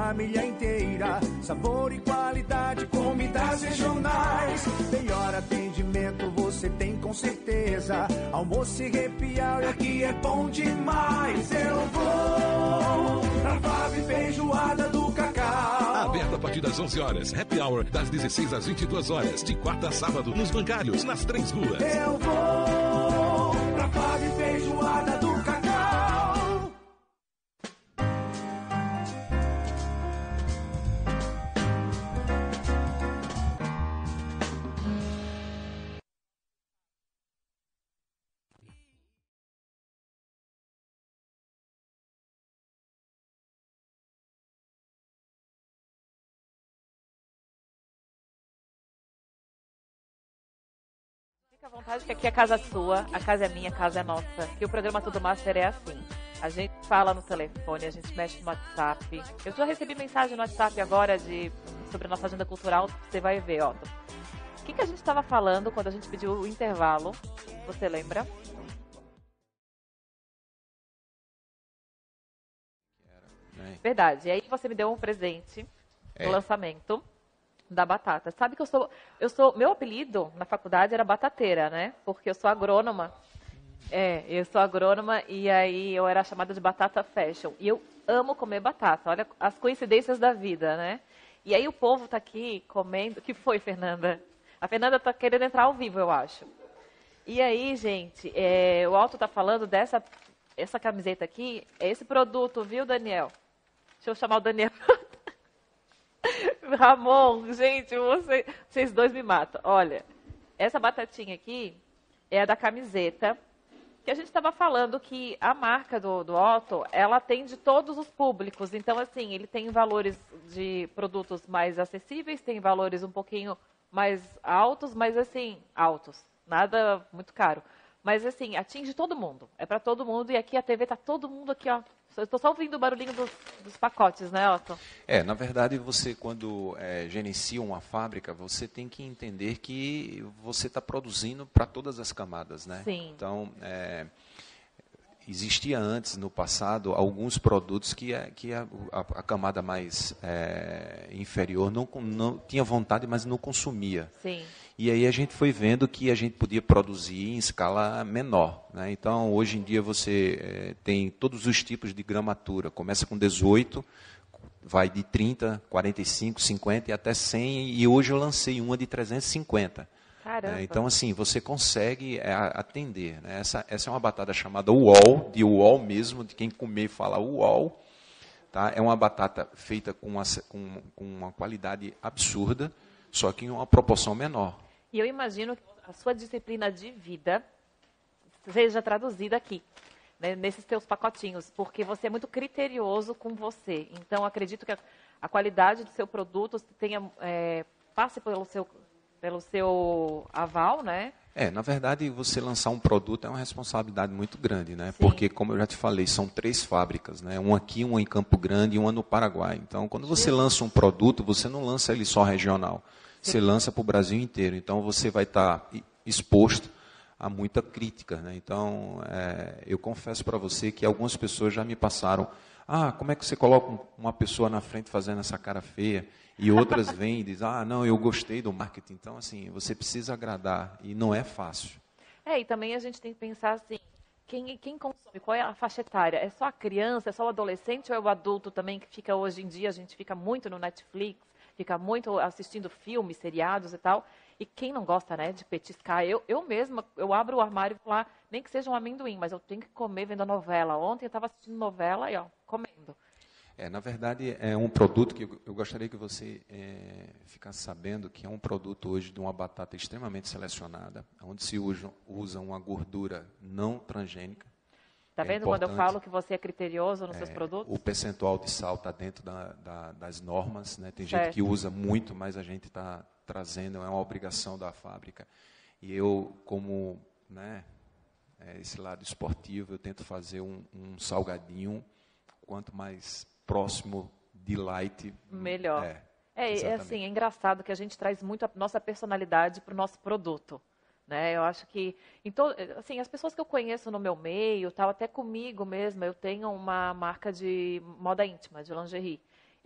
S15: família inteira. Sabor e qualidade, comidas regionais. Melhor atendimento você tem com certeza. Almoço e happy hour aqui é bom demais. Eu vou pra Fábio Feijoada do Cacau.
S16: Aberto a partir das onze horas. Happy Hour das dezesseis às vinte e duas horas. De quarta a sábado, nos bancários, nas três ruas.
S15: Eu vou pra Fábio Feijoada do Cacau.
S1: Fica à vontade que aqui é a casa sua, a casa é minha, a casa é nossa. Que o programa Tudo Master é assim. A gente fala no telefone, a gente mexe no WhatsApp. Eu já recebi mensagem no WhatsApp agora de, sobre a nossa agenda cultural, você vai ver, ó. O que, que a gente estava falando quando a gente pediu o intervalo? Você lembra? Verdade. E aí você me deu um presente no é. lançamento da batata. Sabe que eu sou, eu sou, meu apelido na faculdade era batateira, né? Porque eu sou agrônoma. É, eu sou agrônoma e aí eu era chamada de batata fashion. E eu amo comer batata. Olha as coincidências da vida, né? E aí o povo tá aqui comendo. O que foi, Fernanda? A Fernanda tá querendo entrar ao vivo, eu acho. E aí, gente, é, o Alto tá falando dessa essa camiseta aqui, é esse produto, viu, Daniel? Deixa eu chamar o Daniel. Ramon, gente, você, vocês dois me matam. Olha, essa batatinha aqui é a da camiseta, que a gente estava falando que a marca do, do Otto, ela atende todos os públicos. Então, assim, ele tem valores de produtos mais acessíveis, tem valores um pouquinho mais altos, mas assim, altos, nada muito caro. Mas assim, atinge todo mundo, é para todo mundo e aqui a T V tá todo mundo aqui, ó. Estou só ouvindo o barulhinho dos, dos pacotes, né, Otto?
S17: É, na verdade, você quando é, gerencia uma fábrica, você tem que entender que você está produzindo para todas as camadas, né?
S1: Sim.
S17: Então, é, existia antes, no passado, alguns produtos que, a, que a, a, a camada mais é, inferior não, não tinha vontade, mas não consumia.
S1: Sim.
S17: E aí a gente foi vendo que a gente podia produzir em escala menor, né? Então, hoje em dia você é, tem todos os tipos de gramatura. Começa com dezoito, vai de trinta, quarenta e cinco, cinquenta e até cem. E hoje eu lancei uma de trezentos e cinquenta.
S1: Caramba.
S17: É, então, assim, você consegue é, atender, né? Essa, essa é uma batata chamada uol, de uol mesmo, de quem comer fala uol. Tá? É uma batata feita com uma, com, com uma qualidade absurda, só que em uma proporção menor.
S1: E eu imagino que a sua disciplina de vida seja traduzida aqui, né, nesses teus pacotinhos, porque você é muito criterioso com você. Então, acredito que a, a qualidade do seu produto tenha, é, passe pelo seu, pelo seu aval, né?
S17: É, na verdade, você lançar um produto é uma responsabilidade muito grande, né? Sim. Porque, como eu já te falei, são três fábricas, né? Uma aqui, uma em Campo Grande e uma no Paraguai. Então, quando você lança um produto, você não lança ele só regional. Você lança para o Brasil inteiro, então você vai estar exposto a muita crítica, né? Então, é, eu confesso para você que algumas pessoas já me passaram, ah, como é que você coloca uma pessoa na frente fazendo essa cara feia? E outras vêm e dizem, ah, não, eu gostei do marketing. Então, assim, você precisa agradar e não é fácil.
S1: É, e também a gente tem que pensar assim, quem, quem consome, qual é a faixa etária? É só a criança, é só o adolescente ou é o adulto também que fica hoje em dia, a gente fica muito no Netflix, fica muito assistindo filmes, seriados e tal. E quem não gosta, né, de petiscar? Eu, eu mesma, eu abro o armário e lá, nem que seja um amendoim, mas eu tenho que comer vendo a novela. Ontem eu estava assistindo novela e, ó, comendo.
S17: É, na verdade, é um produto que eu, eu gostaria que você é, ficasse sabendo que é um produto hoje de uma batata extremamente selecionada, onde se usa, usa uma gordura não transgênica.
S1: Está vendo quando eu falo que você é criterioso nos
S17: é,
S1: seus produtos?
S17: O percentual de sal está dentro da, da, das normas, né? Tem
S1: certo.
S17: gente que usa muito, mas a gente está trazendo, é uma obrigação da fábrica. E eu, como, né, é, esse lado esportivo, eu tento fazer um, um salgadinho, quanto mais próximo de light,
S1: melhor.
S17: É,
S1: é, é assim, é engraçado que a gente traz muito a nossa personalidade para o nosso produto. Né? Eu acho que, então, assim, as pessoas que eu conheço no meu meio, tal, até comigo mesma, eu tenho uma marca de moda íntima, de lingerie.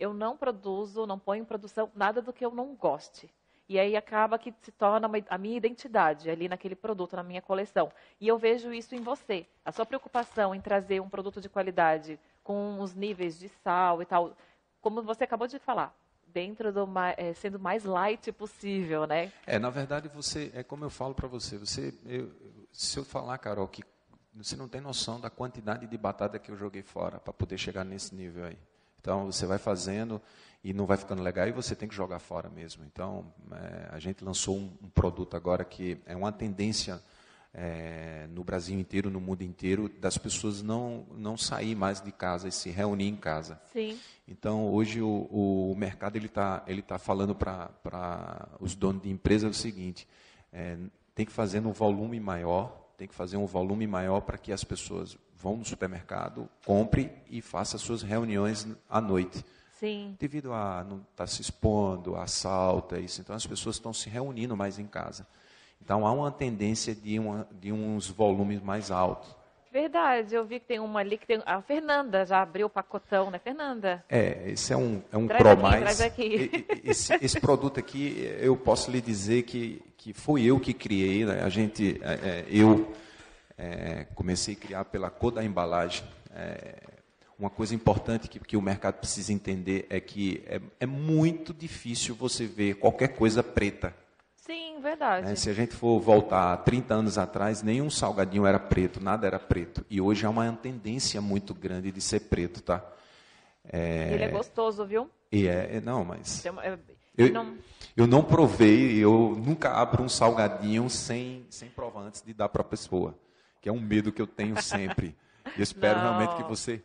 S1: eu não produzo, não ponho em produção nada do que eu não goste. E aí acaba que se torna uma, a minha identidade ali naquele produto, na minha coleção. E eu vejo isso em você. A sua preocupação em trazer um produto de qualidade com os níveis de sal e tal, como você acabou de falar, dentro do é, sendo mais light possível, né?
S17: É, na verdade, você, é como eu falo para você, você eu, se eu falar, Carol, que você não tem noção da quantidade de batata que eu joguei fora para poder chegar nesse nível aí. Então, você vai fazendo e não vai ficando legal e você tem que jogar fora mesmo. Então, é, a gente lançou um, um produto agora que é uma tendência é, no Brasil inteiro, no mundo inteiro, das pessoas não, não sair mais de casa e se reunir em casa.
S1: Sim.
S17: Então, hoje o, o mercado ele está ele tá falando para os donos de empresa o seguinte, é, tem que fazer um volume maior, tem que fazer um volume maior para que as pessoas vão no supermercado, compre e faça suas reuniões à noite.
S1: Sim.
S17: Devido a não estar tá se expondo, a assalto, isso. Então, as pessoas estão se reunindo mais em casa. Então, há uma tendência de, uma, de uns volumes mais altos.
S1: Verdade, eu vi que tem uma ali, que tem, a Fernanda já abriu o pacotão, né, Fernanda?
S17: É, esse é um, é um
S1: traz
S17: Pro
S1: aqui,
S17: Mais.
S1: Traz aqui.
S17: Esse, esse produto aqui, eu posso lhe dizer que, que foi eu que criei, né? A gente, é, é, eu é, comecei a criar pela cor da embalagem. É, uma coisa importante que, que o mercado precisa entender é que é, é muito difícil você ver qualquer coisa preta.
S1: Sim, verdade.
S17: É, se a gente for voltar trinta anos atrás, nenhum salgadinho era preto, nada era preto. E hoje há uma tendência muito grande de ser preto, tá? É...
S1: Ele é gostoso, viu?
S17: E é, não, mas...
S1: É,
S17: eu,
S1: não...
S17: eu não provei, eu nunca abro um salgadinho sem, sem provar antes de dar para a pessoa. Que é um medo que eu tenho sempre. Eu espero
S1: não.
S17: realmente que você...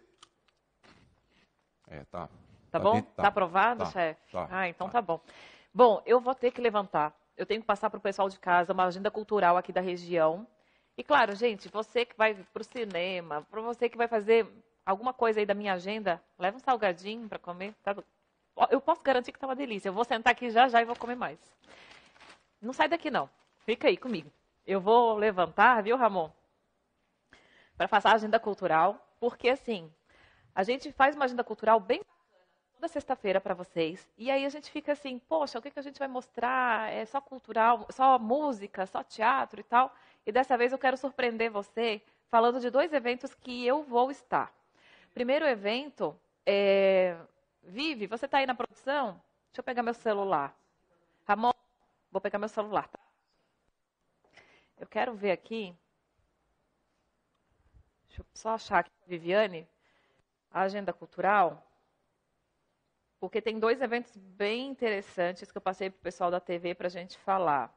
S17: É, tá.
S1: Tá,
S17: tá
S1: bom?
S17: Bem,
S1: tá.
S17: tá
S1: aprovado,
S17: tá,
S1: chefe?
S17: Tá,
S1: ah, então
S17: tá.
S1: tá bom. Bom, eu vou ter que levantar. Eu tenho que passar para o pessoal de casa uma agenda cultural aqui da região. E claro, gente, você que vai para o cinema, para você que vai fazer alguma coisa aí da minha agenda, leva um salgadinho para comer. Tá? Eu posso garantir que tá uma delícia. Eu vou sentar aqui já já e vou comer mais. Não sai daqui não. Fica aí comigo. Eu vou levantar, viu, Ramon? Para passar a agenda cultural, porque assim, a gente faz uma agenda cultural bem toda sexta-feira para vocês. E aí a gente fica assim, poxa, o que, que a gente vai mostrar? É só cultural, só música, só teatro e tal. E dessa vez eu quero surpreender você falando de dois eventos que eu vou estar. Primeiro evento é... Vivi, você está aí na produção? Deixa eu pegar meu celular. Ramon, vou pegar meu celular, tá? Eu quero ver aqui. Deixa eu só achar aqui, Viviane, a agenda cultural. Porque tem dois eventos bem interessantes que eu passei para o pessoal da T V para a gente falar.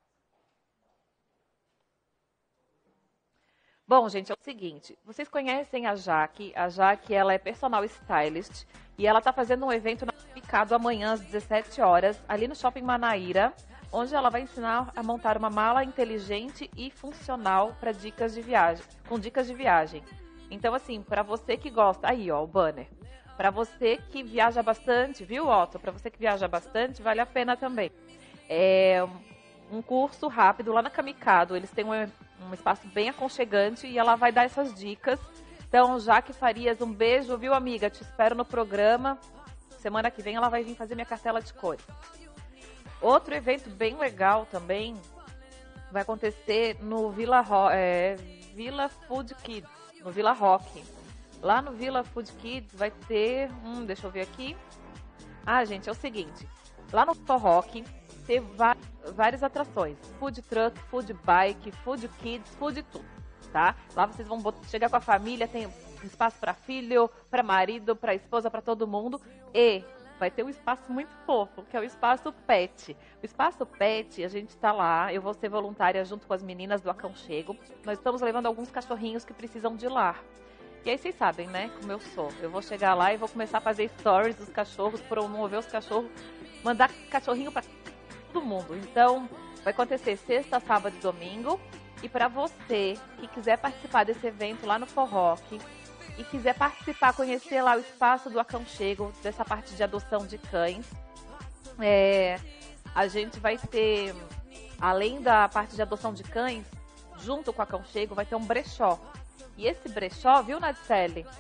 S1: Bom, gente, é o seguinte. Vocês conhecem a Jaque. A Jaque, ela é personal stylist. E ela está fazendo um evento na Picado amanhã às dezessete horas, ali no Shopping Manaíra, onde ela vai ensinar a montar uma mala inteligente e funcional para dicas de viagem, com dicas de viagem. Então, assim, para você que gosta... Aí, ó, o banner. Para você que viaja bastante, viu, Otto? Para você que viaja bastante, vale a pena também. É um curso rápido lá na Kamikado. Eles têm um, um espaço bem aconchegante e ela vai dar essas dicas. Então, Jaque Farias, um beijo, viu, amiga? Te espero no programa. Semana que vem ela vai vir fazer minha cartela de cores. Outro evento bem legal também vai acontecer no Vila, Ro- é, Vila Food Kids, no Vila Rock. Lá no Vila Food Kids vai ter, hum, deixa eu ver aqui. Ah, gente, é o seguinte. Lá no Vila Rock tem várias atrações. Food truck, food bike, food kids, food tudo, tá? Lá vocês vão chegar com a família, tem espaço para filho, para marido, para esposa, para todo mundo. E vai ter um espaço muito fofo, que é o Espaço Pet. O Espaço Pet, a gente está lá, eu vou ser voluntária junto com as meninas do Aconchego. Nós estamos levando alguns cachorrinhos que precisam de lar. E aí vocês sabem, né, como eu sou. Eu vou chegar lá e vou começar a fazer stories dos cachorros, promover os cachorros, mandar cachorrinho para todo mundo. Então, vai acontecer sexta, sábado e domingo. E para você que quiser participar desse evento lá no Forroque e quiser participar, conhecer lá o espaço do Aconchego, dessa parte de adoção de cães, é, a gente vai ter, além da parte de adoção de cães, junto com o Aconchego, vai ter um brechó. E esse brechó, viu, Nadicelli?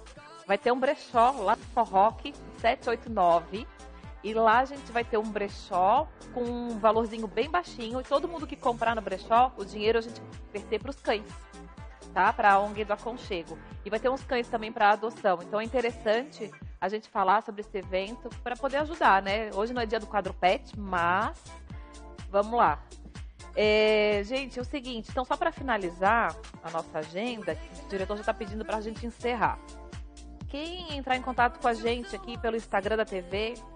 S1: vai ter um brechó lá no Forroque sete oito nove. E lá a gente vai ter um brechó com um valorzinho bem baixinho. E todo mundo que comprar no brechó, o dinheiro a gente vai perder para os cães, tá? Para a O N G do Aconchego. E vai ter uns cães também para adoção. Então é interessante a gente falar sobre esse evento para poder ajudar, né? Hoje não é dia do quadro pet, mas vamos lá. É, gente, é o seguinte, então só para finalizar a nossa agenda, o diretor já está pedindo para a gente encerrar. Quem entrar em contato com a gente aqui pelo Instagram da T V,